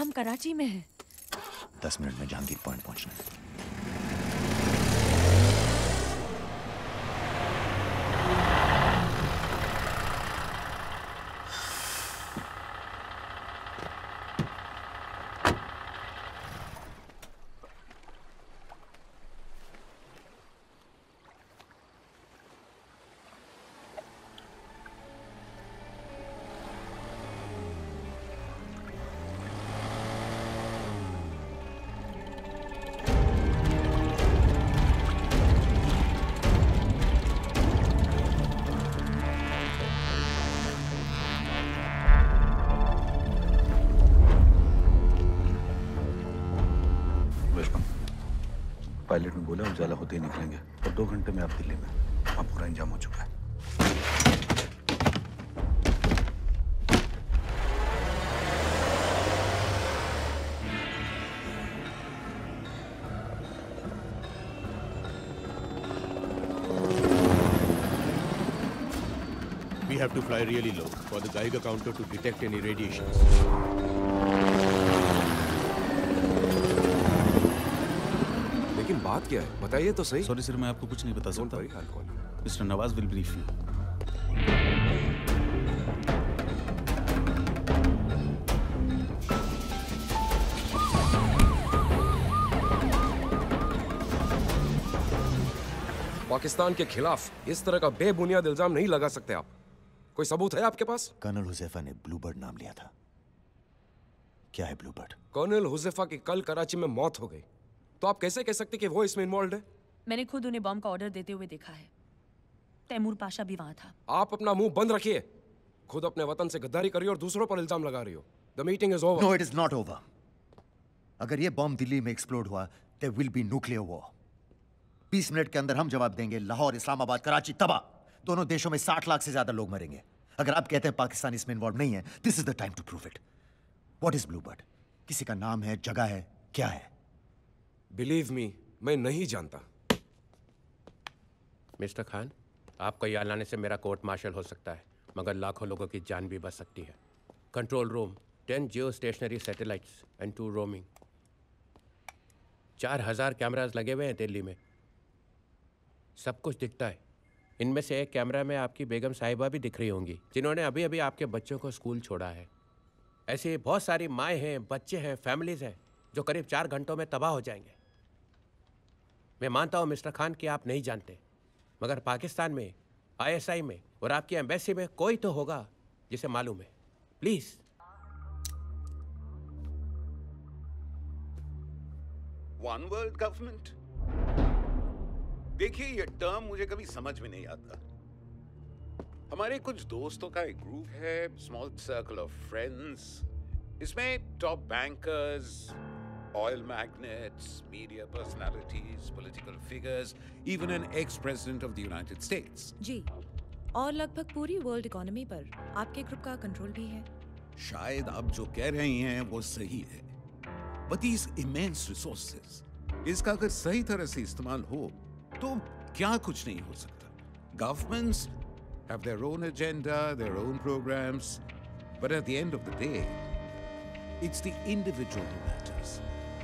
हम कराची में हैं। दस मिनट में जहांगीर पॉइंट पहुंचना है। पायलट ने बोला उजाला होते ही निकलेंगे और दो घंटे में आप दिल्ली में। वहाँ पूरा इंतजाम हो चुका है। We have to fly really low for the Geiger counter to detect any radiations. लेकिन बात क्या है बताइए तो सही। सॉरी सर, मैं आपको कुछ नहीं बता सकता। Mister Nawaz will brief you. Pakistan के खिलाफ इस तरह का बेबुनियाद इल्जाम नहीं लगा सकते आप। कोई सबूत है आपके पास? कर्नल हुजैफा ने ब्लूबर्ड नाम लिया था। क्या है ब्लूबर्ड? कर्नल हुजैफा की कल कराची में मौत हो गई, तो आप कैसे कह सकते कि वो इसमें इन्वॉल्व है? मैंने खुद उन्हें बॉम्ब का ऑर्डर देते हुए देखा है। तैमूर पाशा भी वहां था। आप अपना मुंह बंद रखिए। खुद अपने वतन से गद्दारी कर रही हो और दूसरों पर इल्जाम लगा रही हो। The meeting is over. No, it is not over. अगर ये बॉम्ब दिल्ली में एक्सप्लोड हुआ, there will be nuclear war. बीस मिनट के अंदर हम जवाब देंगे। लाहौर, इस्लामाबाद, कराची तबाह। दोनों देशों में साठ लाख से ज्यादा लोग मरेंगे। अगर आप कहते हैं पाकिस्तान इसमें इन्वॉल्व नहीं है, this is the time to prove it. What is bluebird? किसी का नाम है, जगह है, क्या है? बिलीव मी, मैं नहीं जानता। मिस्टर खान, आपको यहाँ लाने से मेरा कोर्ट मार्शल हो सकता है, मगर लाखों लोगों की जान भी बच सकती है। Control room, ten geo stationary satellites and two roaming. चार हजार कैमराज लगे हुए हैं दिल्ली में। सब कुछ दिखता है। इनमें से एक कैमरा में आपकी बेगम साहिबा भी दिख रही होंगी, जिन्होंने अभी अभी आपके बच्चों को स्कूल छोड़ा है। ऐसी बहुत सारी माएँ हैं, बच्चे हैं, फैमिलीज हैं जो करीब चार घंटों में तबाह हो जाएंगे। मैं मानता हूँ मिस्टर खान कि आप नहीं जानते, मगर पाकिस्तान में, आईएसआई में और आपकी एम्बेसी में कोई तो होगा जिसे मालूम है। प्लीज। वन वर्ल्ड गवर्नमेंट, देखिए ये टर्म मुझे कभी समझ में नहीं आता। हमारे कुछ दोस्तों का एक ग्रुप है, स्मॉल सर्कल ऑफ फ्रेंड्स। इसमें top bankers, oil magnates, media personalities, political figures, even an ex president of the united states. जी, और लगभग पूरी वर्ल्ड इकोनॉमी पर आपके ग्रुप का कंट्रोल भी है। शायद आप जो कह रही हैं वो सही है, बट these immense resources, इसका अगर सही तरह से इस्तेमाल हो तो क्या कुछ नहीं हो सकता। Governments have their own agenda, their own programs, but at the end of the day, it's the individual who matters.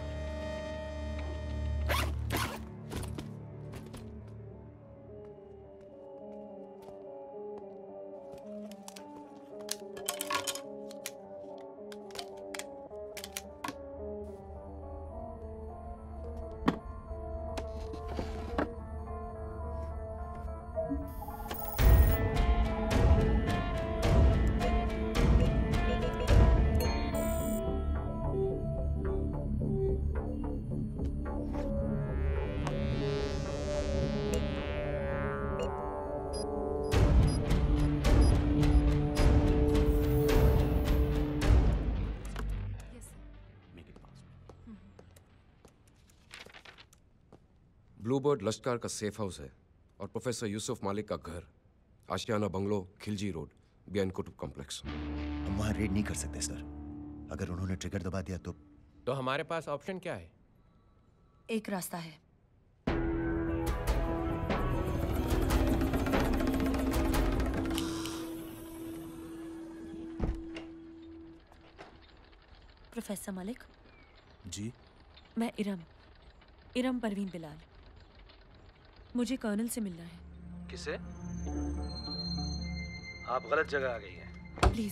Bluebird Lashkar का सेफ हाउस है और प्रोफेसर यूसुफ मालिक का घर Ashiana bungalow, Khilji road, behind Qutub complex. हम वहाँ रेड नहीं कर सकते सर। अगर उन्होंने ट्रिगर दबा दिया तो तो हमारे पास ऑप्शन क्या है? एक रास्ता है। प्रोफेसर मलिक। जी। मैं इरम इरम परवीन बिलाल। मुझे कर्नल से मिलना है। किसे? आप गलत जगह आ गई हैं। प्लीज।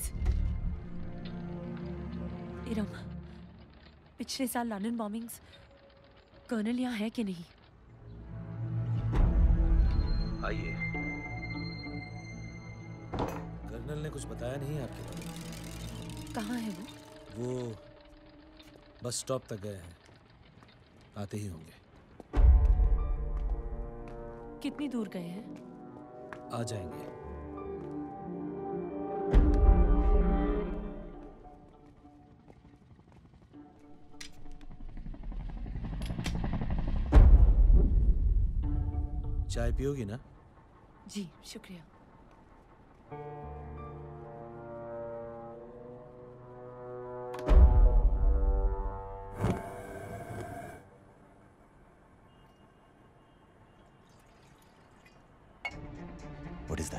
इरम, पिछले साल लंदन बॉम्बिंग्स, कर्नल यहाँ है कि नहीं? आइए। कर्नल ने कुछ बताया नहीं आपके बारे में? कहाँ है वो? वो बस स्टॉप तक गए हैं, आते ही होंगे। कितनी दूर गए हैं? आ जाएंगे। चाय पियोगी ना? जी शुक्रिया। What is that?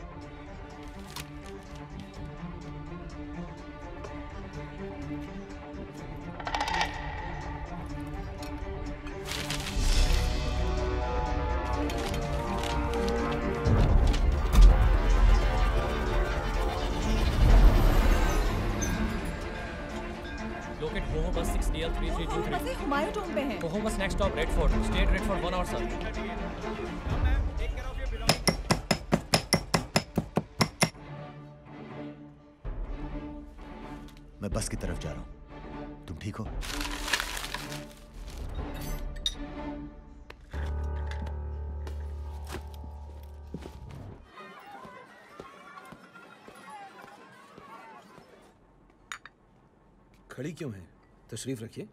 Locate Moho bus six D L three three two three. बसें हुमायूं टोम पे हैं। Moho bus next stop Redford. Stay at Redford one hour sir. मैं बस की तरफ जा रहा हूं। तुम ठीक हो? खड़ी क्यों है? तशरीफ रखिए।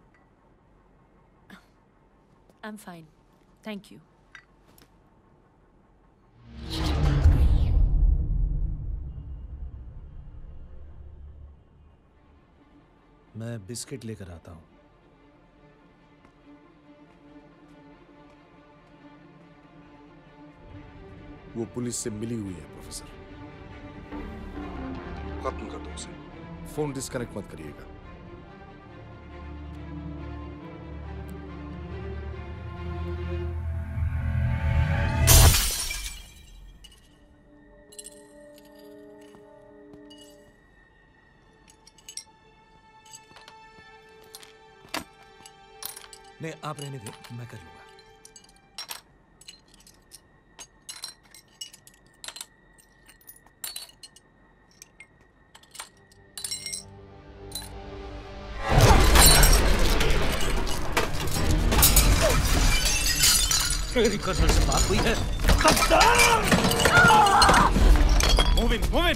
I am fine, thank you. मैं बिस्किट लेकर आता हूं। वो पुलिस से मिली हुई है प्रोफेसर। खत्म कर दो उसे। फोन डिस्कनेक्ट मत करिएगा। नहीं, आप रहने दे, मैं कर लूंगा। मेरी कर्नल से बात हुई है। Move in, move in.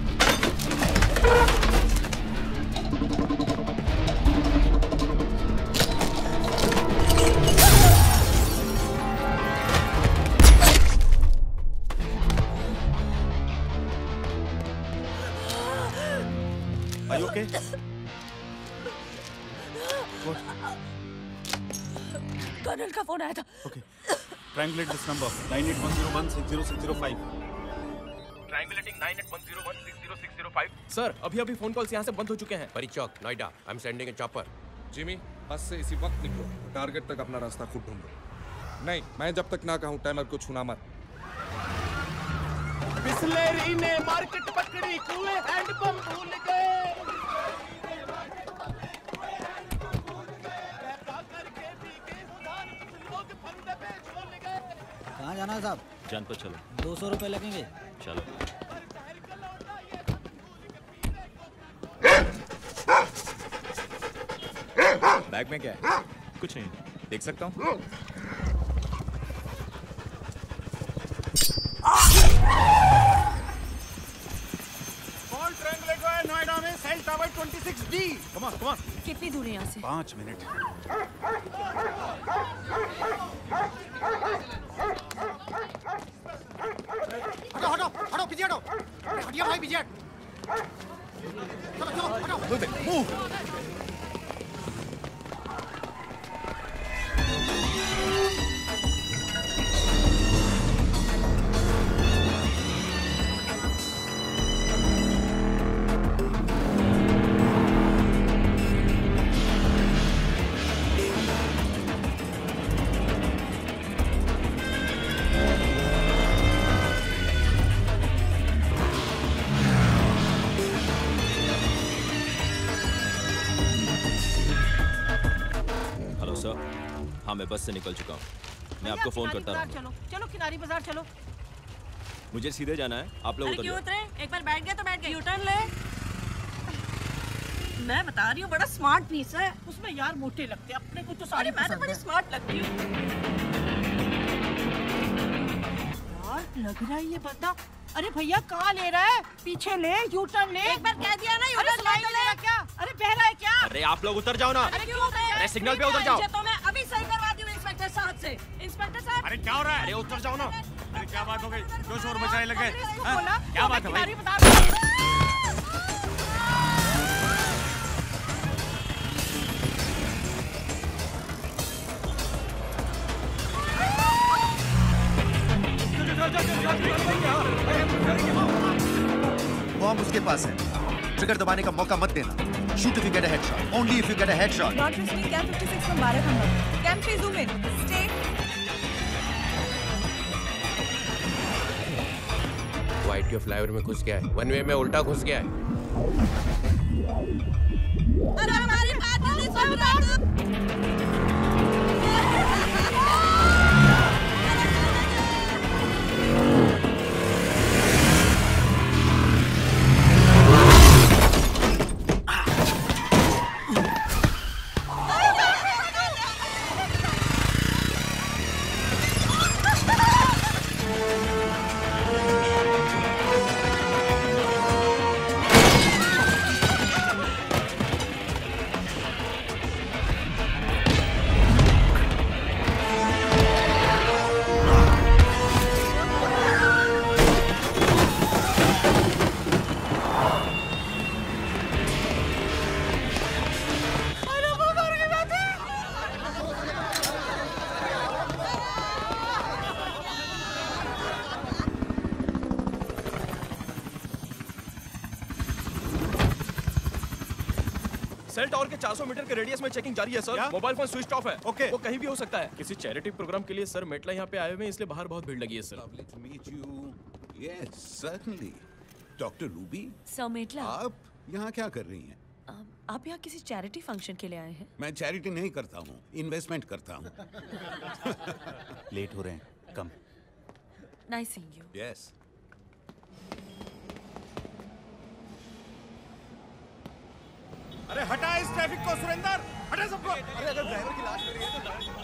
Are you okay? What? Colonel का फोन आया था। Okay. Triangulate this number. nine eight one zero one six zero six zero five. Triangulating nine eight one zero one six zero six zero five. Sir, अभी अभी phone calls यहाँ से बंद हो चुके हैं। Pari Chowk, Noida. I am sending a chopper. Jimmy, बस से इसी वक्त निकलो। टारगेट तक अपना रास्ता खुद ढूंढो। नहीं, मैं जब तक ना कहूं टाइमर को छूना मत। बिस्लेरी ने मार्केट पकड़ी, कुएं हैंडपंप भूल गए। कहाँ जाना है साहब? जान पर चलो। दो सौ रुपए लगेंगे। चलो। बैग में क्या है? कुछ नहीं। देख सकता हूँ? कौन ट्रायंगुलेट हुआ है नोएडा में सेल टावर छब्बीस डी? Come on, come on. कितनी दूर है यहाँ से? पाँच मिनट। हटो हटो हटो पीछे हटो। हटिए भाई पीछे। चलो चलो हटो। मूव। सर। हाँ, मैं बस से निकल चुका हूँ। मैं आपको फोन करता रहूँगा। चलो चलो किनारी बाजार चलो। मुझे सीधे जाना है, आप लोग अरे उतर क्यों जाओ। उतरे? एक बार बैठ गया तो बैठ गया। यूटर्न ले। मैं बता रही हूँ बड़ा स्मार्ट पीस है। उसमें यार मोटे लगते हैं, अपने को तो सारी मैं तो बड़ी स्मार्ट लगती हूँ। यार लग रहा है ये बंदा। अरे भैया कहाँ ले रहा है? पीछे ले, यूटर्न ले। एक बार कह दिया ना यूटर्न ले क्या? अरे बहरा है क्या? अरे आप लोग उतर जाओ ना। अरे क्यों उतर? अरे सिग्नल पे उतर जाओ। तो मैं अभी सही करवाती हूँ इंस्पेक्टर साहब से। इंस्पेक्टर साहब। अरे क्या हो रहा है? अरे उतर जाओ ना। अरे क्या बात हो गई? क्यों शोर मचाने लगे? बोला क्या बात है भाई? बॉम्ब उसके पास है। ट्रिगर दबाने का मौका मत देना। Shoot if you get a headshot. Only if you get a headshot. Not receiving cam fifty-six from Bharat number. Cam three zoom in. Stay. White के फ्लाईओवर में घुस गया है, वन वे में उल्टा घुस गया है। अरे हमारी बात नहीं सुन रहा। सेल टावर के चार सौ मीटर के रेडियस में चेकिंग जारी है sir. Mobile phone switch off है। ओके। वो कहीं भी हो सकता है। किसी चैरिटी प्रोग्राम के लिए सर मेटला यहाँ पे आए हुए हैं, इसलिए बाहर बहुत भीड़ लगी है sir. Lovely to meet you. Yes, certainly. Doctor Ruby, sir Metla, आप यहाँ क्या कर रही हैं? आप यहाँ किसी चैरिटी फंक्शन के लिए आए हैं? मैं चैरिटी नहीं करता हूँ, इन्वेस्टमेंट करता हूँ। लेट हो रहे हैं, come. Nice seeing you. Yes. अरे हटा इस ट्रैफिक को सुरेंद्र, हटा सबको। अरे अगर ड्राइवर की लाश मिली है तो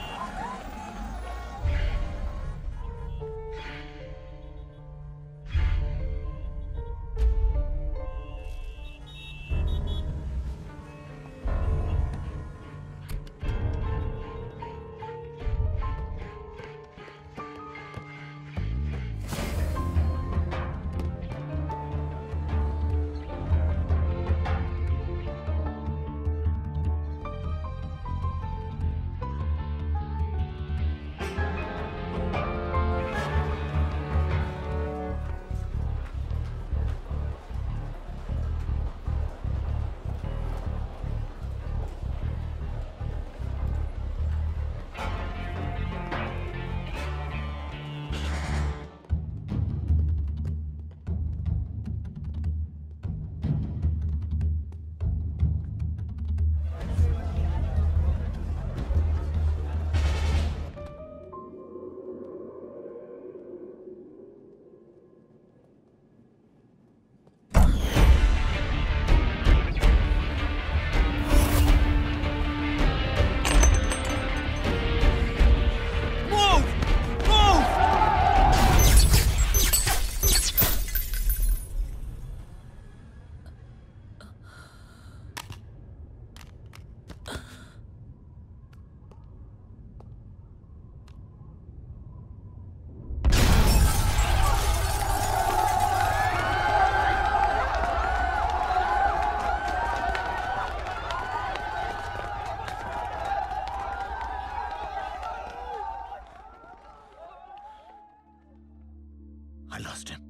I lost him.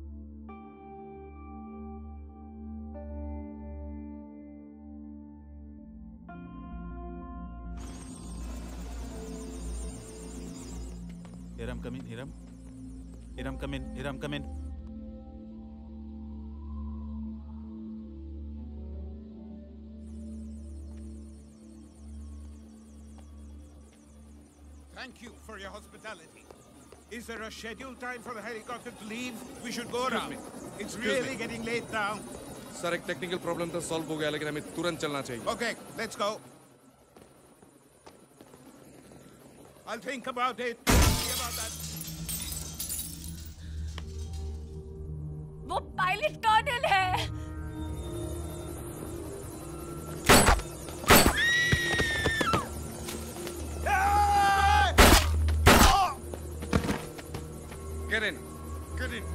Here I'm coming, here I'm. Here I'm coming, here I'm coming. Thank you for your hospitality. Is there a scheduled time for the helicopter to leave? We should go now. It's really getting late now. Sir एक technical problem तो solve हो गया लेकिन हमें तुरंत चलना चाहिए. Okay, let's go. I'll think about it. See about that. वो पायलट कर्नल है. Get in. Get in.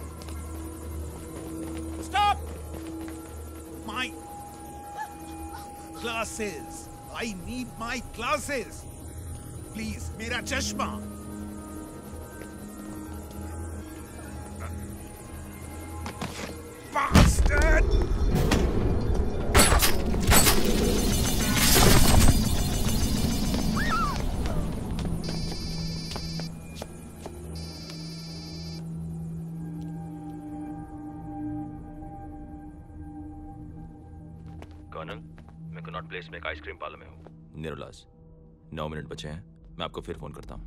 Stop! My glasses. I need my glasses. Please, मेरा चश्मा. Bastard! कर्नल, मैं कनॉट प्लेस में एक आइसक्रीम पार्लर में हूँ. निरोलास, नौ मिनट बचे हैं. मैं आपको फिर फोन करता हूँ.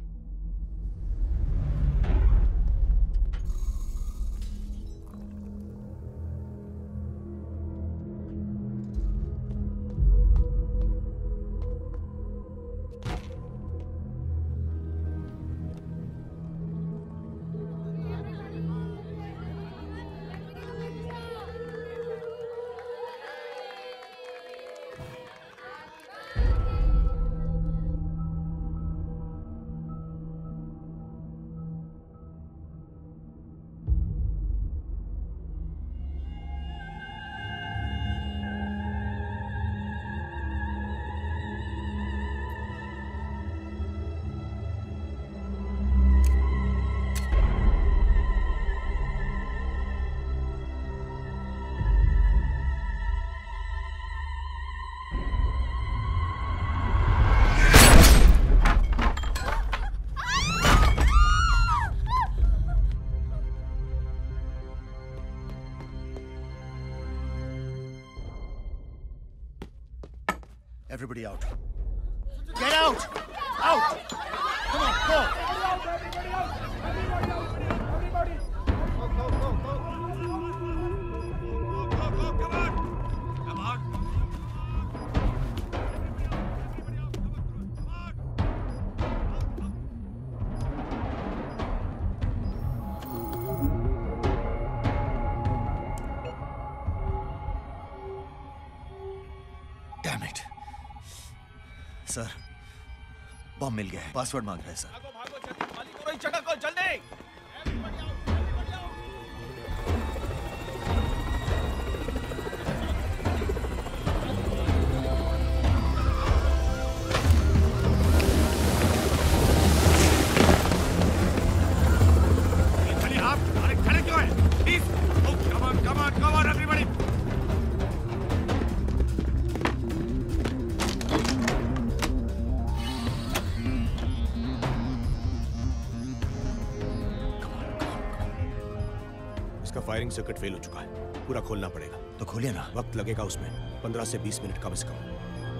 Everybody out. Get out! Out! Come on, go! Damn it. Sir, bomb मिल गया है. पासवर्ड मांग रहा है सर. भागो भागो जल्दी, मालिक को इस जगह को जल्दी. खड़े आप, अरे खड़े क्यों हैं? Please, come on, come on, come on everybody. Firing circuit fail हो चुका है. पूरा खोलना पड़ेगा. तो खोलिए ना. वक्त लगेगा उसमें पंद्रह से बीस मिनट कम से कम.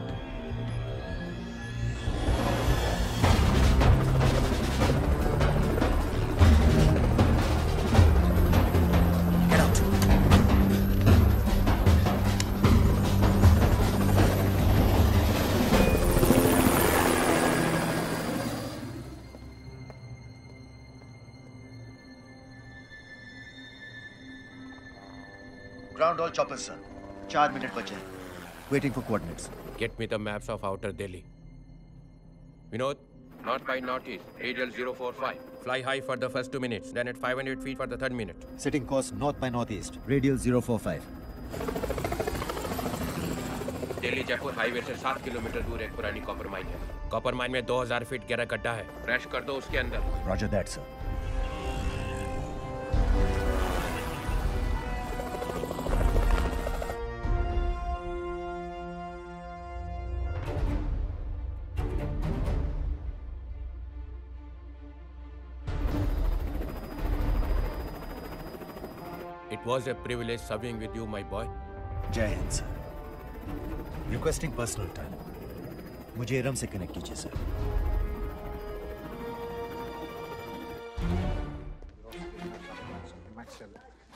Ground all choppers, sir. चार मिनट बचे हैं. Waiting for coordinates. Get me the maps of outer Delhi. Vinod, north by northeast, radial zero four five. Fly high for the first two minutes, then at five hundred feet for the third minute. Setting course north by northeast, radial zero four five. Delhi Jaipur highway से सात kilometre दूर एक पुरानी copper mine है. Copper mine में दो हज़ार feet गहरा गड्ढा है. क्रैश कर दो उसके अंदर. Roger that, sir. It was a privilege serving with you, my boy. Jai Hind sir. Requesting personal time. मुझे इरम से कनेक्ट कीजिए sir.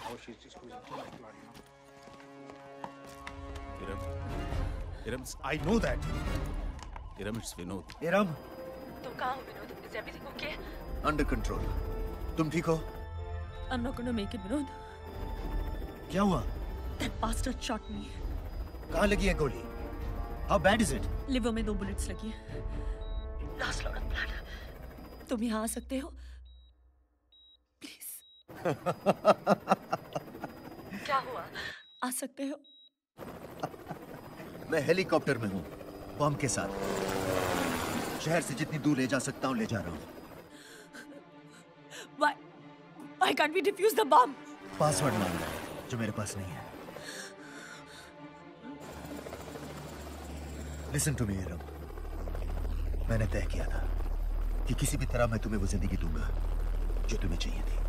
how she's just cruising through my blood, you know. Iram, Iram, I know that. Iram, it's Vinod. Iram, तुम कहाँ हो Vinod? Is everything okay? under control. तुम ठीक हो? I'm not gonna make it, Vinod. क्या हुआ? That bastard shot me. कहाँ लगी है गोली? How bad is it? Liver में दो बुलेट्स लगी हैं. Lost lot of blood. तुम यहाँ आ सकते हो? Please. क्या हुआ? आ सकते हो? मैं हेलीकॉप्टर में हूँ, बम के साथ। शहर से जितनी दूर ले जा सकता हूँ ले जा रहा हूँ। Why? Why can't we defuse the bomb? Password मांगना है, जो मेरे पास नहीं है। Listen to me, Iram. मैंने तय किया था कि किसी भी तरह मैं तुम्हें वो जिंदगी दूंगा जो तुम्हें चाहिए थी।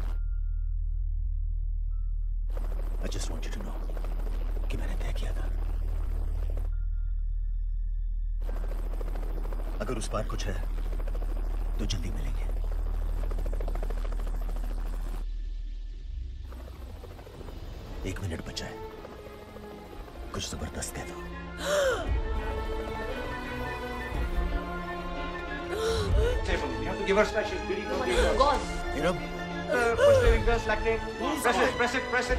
I just want you to know कि मैंने तय किया था। अगर उस पार कुछ है तो जल्दी मिलेंगे। एक मिनट बचा है, कुछ जबरदस्त कह दो। You have to give her space. She's bleeding from the ears. Gone. Iram. Uh, push the fingers, lactate. Press it, press it, press it.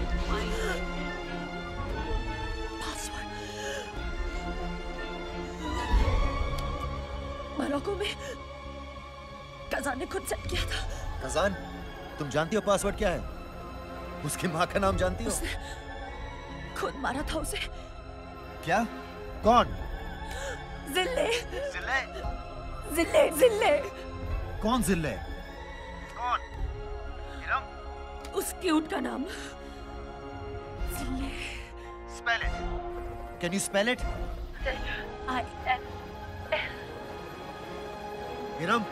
Morocco में कजान ने खुद सेट किया था। कजान, तुम जानती हो पासवर्ड क्या है? उसकी माँ का नाम जानती हो? उसने खुद मारा था उसे। क्या? कौन? जिल्ले। जिल्ले? जिल्ले, जिल्ले। कौन जिल्ले? कौन? इरम? उस क्यूट का नाम। जिल्ले। Spell it. Can you spell it? I N L. Iram?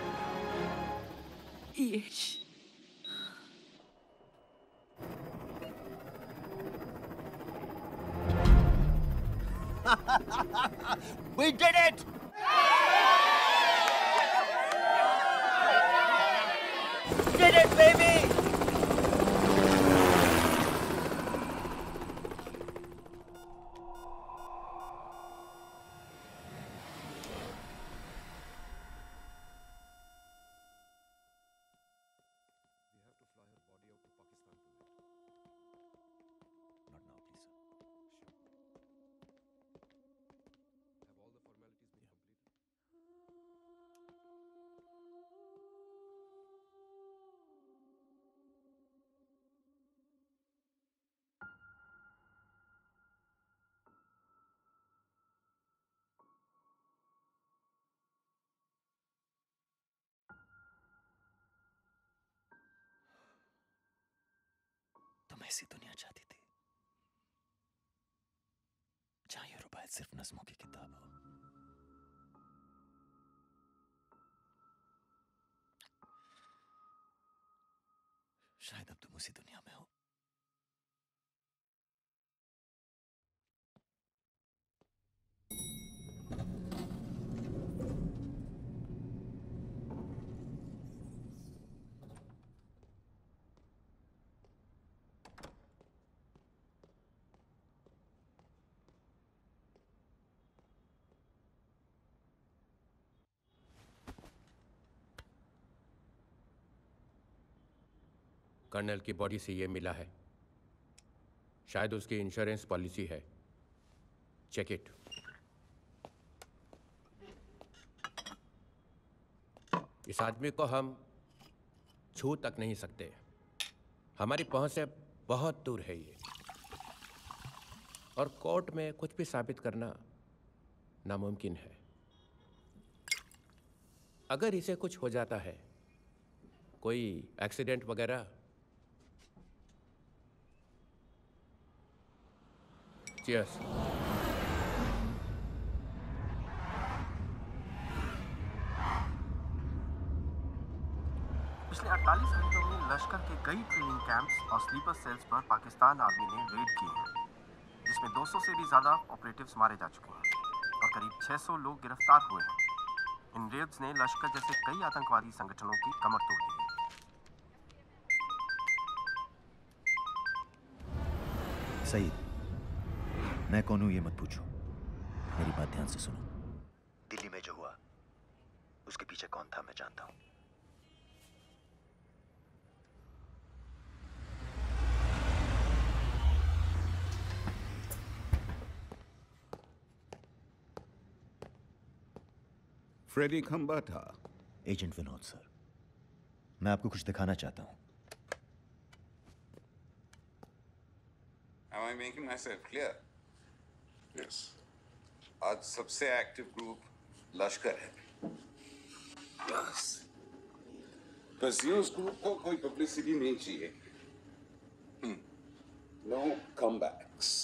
Yes. We did it! Did it, baby! तुम ऐसी दुनिया चाहती थी जहां ये रुबायत सिर्फ नज़्मों की किताब हो। शायद अब तुम उसी दुनिया में हो। कर्नल की बॉडी से ये मिला है, शायद उसकी इंश्योरेंस पॉलिसी है। Check it. इस आदमी को हम छू तक नहीं सकते, हमारी पहुंच से बहुत दूर है ये, और कोर्ट में कुछ भी साबित करना नामुमकिन है। अगर इसे कुछ हो जाता है, कोई एक्सीडेंट वगैरह, Cheers. पिछले अड़तालीस घंटों में लश्कर के कई ट्रेनिंग कैंप्स और स्लीपर सेल्स पर पाकिस्तान आर्मी ने रेड किए हैं, जिसमें दो सौ से भी ज़्यादा ऑपरेटिव्स मारे जा चुके हैं और करीब छह सौ लोग गिरफ्तार हुए हैं। इन रेड्स ने लश्कर जैसे कई आतंकवादी संगठनों की कमर तोड़ दी है। सईद, मैं कौन हूं ये मत पूछो, मेरी बात ध्यान से सुनो। दिल्ली में जो हुआ उसके पीछे कौन था मैं जानता हूं। फ्रेडी खंबा था। एजेंट विनोद सर, मैं आपको कुछ दिखाना चाहता हूं। Am I making myself clear? Yes. आज सबसे एक्टिव ग्रुप लश्कर है। बस बस ये उस ग्रुप को कोई पब्लिसिटी नहीं चाहिए। No comebacks.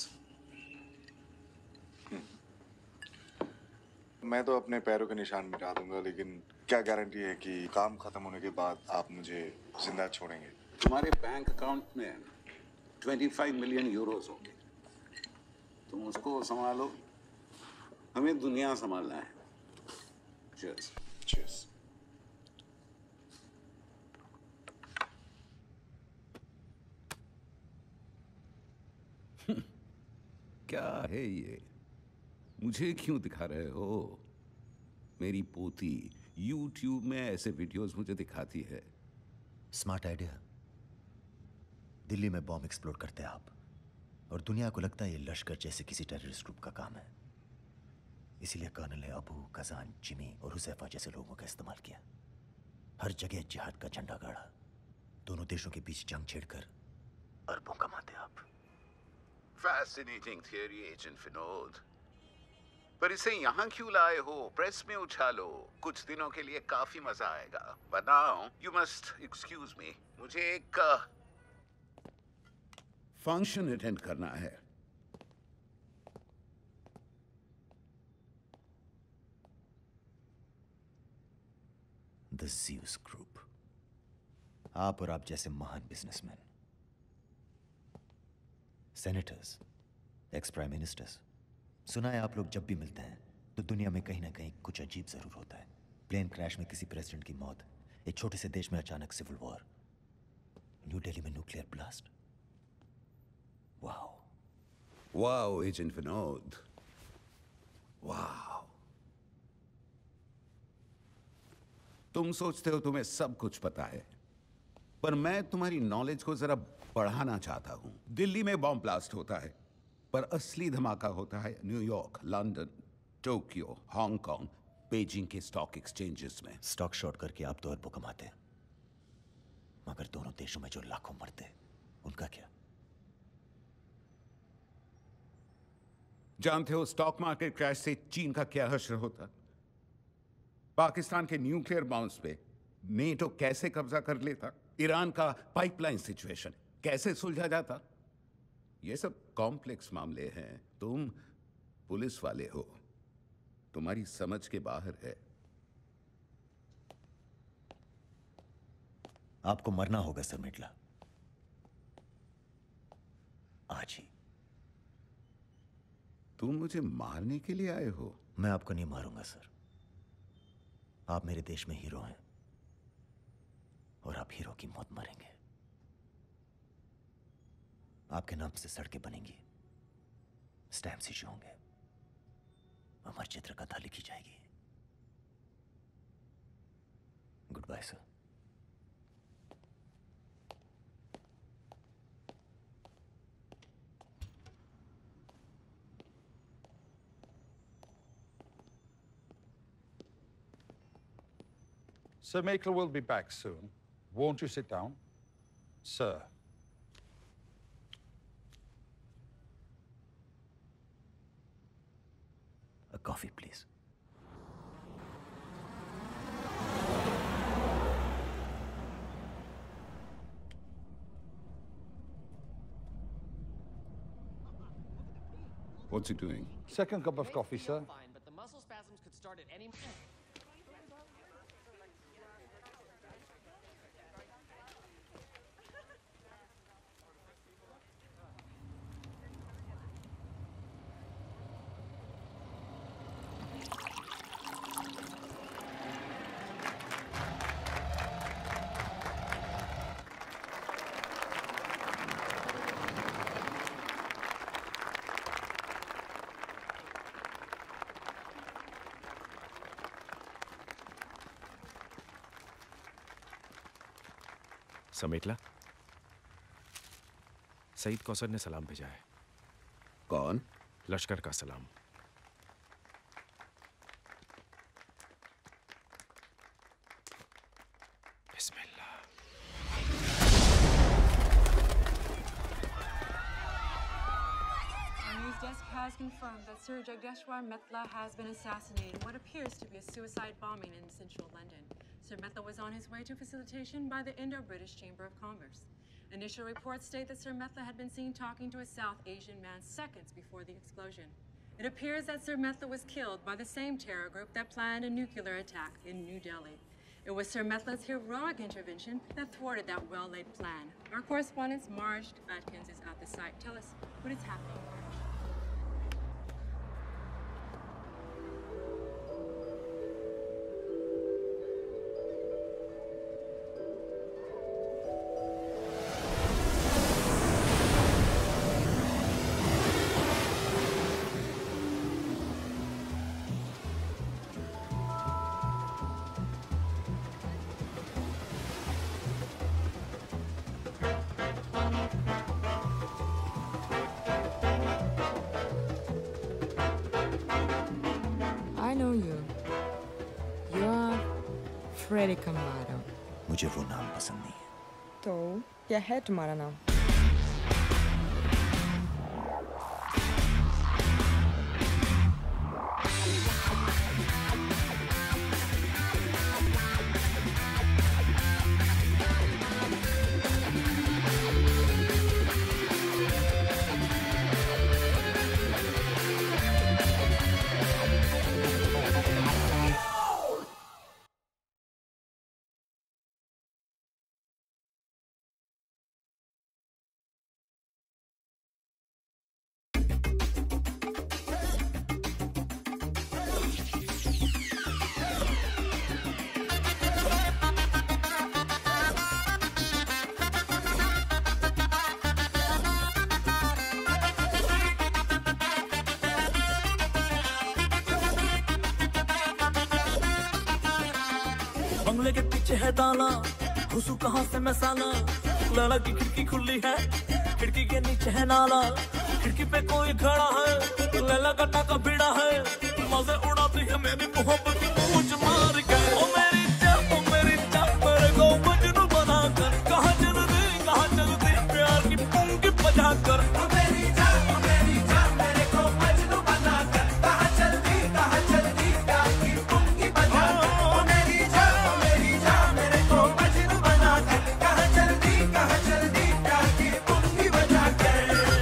मैं तो अपने पैरों के निशान मिटा दूंगा, लेकिन क्या गारंटी है कि काम खत्म होने के बाद आप मुझे जिंदा छोड़ेंगे? तुम्हारे बैंक अकाउंट में पच्चीस मिलियन यूरोस होंगे। तुम उसको संभालो, हमें दुनिया संभालना है। Cheers. Cheers. क्या है ये? मुझे क्यों दिखा रहे हो? मेरी पोती YouTube में ऐसे वीडियोस मुझे दिखाती है। Smart idea. दिल्ली में बॉम्ब एक्सप्लोड करते हैं आप, और दुनिया को लगता है ये लश्कर जैसे किसी टेररिस्ट ग्रुप का काम है। इसीलिए कर्नल ने अबू, कजान, जिमी और हुजैफा जैसे लोगों का इस्तेमाल किया। हर जगह जिहाद का झंडा गाड़ा, दोनों देशों के बीच जंग छेड़कर अरबों कमाते आप। फैसिनेटिंग थियरी एजेंट विनोद, पर इसे यहाँ क्यों लाए हो? प्रेस में उछालो, कुछ दिनों के लिए काफी मजा आएगा। बताओ, यू मस्ट एक्सक्यूज मी, मुझे एक फंक्शन अटेंड करना है। द ज़्यूस ग्रुप, आप और आप जैसे महान businessmen, senators, ex prime ministers, सुना है आप लोग जब भी मिलते हैं तो दुनिया में कहीं ना कहीं कुछ अजीब जरूर होता है। प्लेन क्रैश में किसी प्रेसिडेंट की मौत, एक छोटे से देश में अचानक सिविल वॉर, न्यू दिल्ली में nuclear blast. Wow wow agent Vinod, wow. तुम सोचते हो तुम्हें सब कुछ पता है, पर मैं तुम्हारी नॉलेज को जरा बढ़ाना चाहता हूं। दिल्ली में बॉम्ब ब्लास्ट होता है, पर असली धमाका होता है New York, London, Tokyo, Hong Kong, Beijing के स्टॉक एक्सचेंजेस में। स्टॉक शॉर्ट करके आप तो अरबों कमाते, मगर दोनों देशों में जो लाखों मरते उनका क्या? जानते हो स्टॉक मार्केट क्रैश से चीन का क्या हश्र होता? पाकिस्तान के न्यूक्लियर बॉम्ब्स पे नेटो कैसे कब्जा कर लेता? ईरान का पाइपलाइन सिचुएशन कैसे सुलझा जाता? ये सब कॉम्प्लेक्स मामले हैं। तुम पुलिस वाले हो, तुम्हारी समझ के बाहर है। आपको मरना होगा सर मिटला, आज ही। तुम मुझे मारने के लिए आए हो? मैं आपको नहीं मारूंगा सर। आप मेरे देश में हीरो हैं, और आप हीरो की मौत मरेंगे। आपके नाम से सड़कें बनेंगी, स्टैम्प्स इशू होंगे, अमर चित्र कथा लिखी जाएगी। Goodbye sir. Sir Makel will be back soon. Won't you sit down? Sir. A coffee, please. What's he doing? Second cup of coffee, sir. But the muscle spasms could start at any moment. समेटला, सईद कौसर ने सलाम भेजा है। कौन? लश्कर का सलाम। बिस्मिल्लाह। Our news desk has confirmed that Sir Jagdeshwar Metla has been assassinated in what appears to be a suicide bombing in central London. Sir Metla was on his way to facilitation by the Indo-British Chamber of Commerce. Initial reports state that Sir Metla had been seen talking to a South Asian man seconds before the explosion. It appears that Sir Metla was killed by the same terror group that planned a nuclear attack in New Delhi. It was Sir Metla's heroic intervention that thwarted that well-laid plan. Our correspondent Marj Atkins is at the site. Tell us what is happening, Marj. I know you. You're Freddy Camaro. मुझे वो नाम पसंद नहीं है। तो क्या है तुम्हारा नाम? बंगले के पीछे है ताला, घुसू कहाँ से मैं साला। लाला की खिड़की खुली है, खिड़की के नीचे है नाला। खिड़की पे कोई खड़ा है, लैला का टाका भिड़ा है। मजे उड़ाती है मेरी मोहब्बत की पूछ मार के। ओ मेरी जान, ओ मेरी जान, मेरे को मजनू बना कर। कहाँ चल दी, कहाँ चल दी प्यार की पुंगी बजा कर। ओ मेरी जान, ओ मेरी जान, मेरे को मजनू बना कर। कहाँ चल दी, कहाँ चल दी प्यार की पुंगी बजा कर। ओ मेरी जान, ओ मेरी जान, मेरे को मजनू बना कर। कहाँ चल दी, कहाँ चल दी प्यार की पुंगी बजा कर।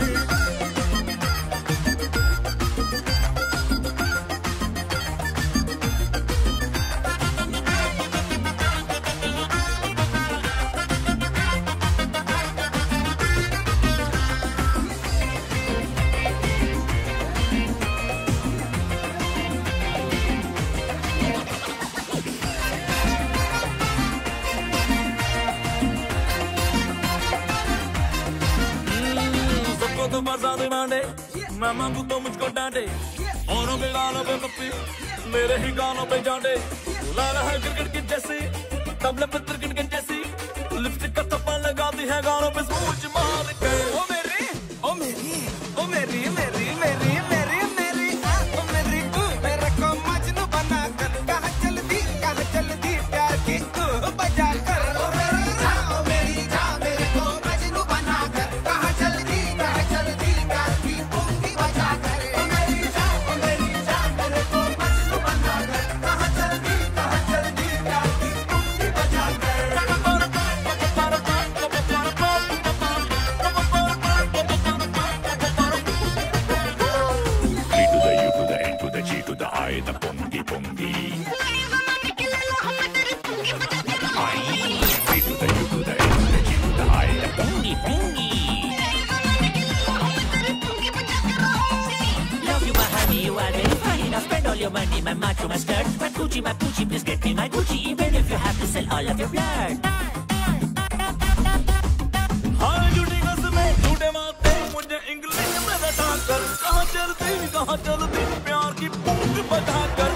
सबको तो बरसात डांटे, मैं मांगू तो मुझको डांटे। औरों के गालों पे पप्पी, मेरे ही गालों पे जांटे। लाला है क्रिकेट की जैसी, तबले पे क्रिकेट की जैसी। लिपस्टिक का थप्पा लगाती है गालों पे सूझ मार के। ओ मेरी, ओ मेरी, ओ मेरी, मेरी, मेरी, मेरी, मेरी, आ, ओ मेरी, ऊ, मेरे को मजनू बना कर। कहाँ चल दी, कहाँ चल दी प्यार की ऊ बजा कर। ओ मेरी जान, ओ मेरी जान, मेरे को मजनू बना कर। कहाँ चल दी, कहाँ चल दी प्यार की पुंगी बजा कर। ओ मेरी जान, ओ मेरी जान, मेरे को मजनू बना कर। कहाँ चल दी, कहाँ चल दी प्यार की पुंगी बजा कर। the pongi pongi. I to the U to the N to the G to the I, the pongi pongi. Love you, my honey, you are very funny. Now spend all your money, my macho, my skirt, my Gucci, my Gucci, please get me my Gucci, even if you have to sell all of your blood. हाँ झूठी कसमें झूठे वादे मुझे English में रटा कर। कहाँ चलती कहाँ चलती प्यार की पूंछ बजा कर।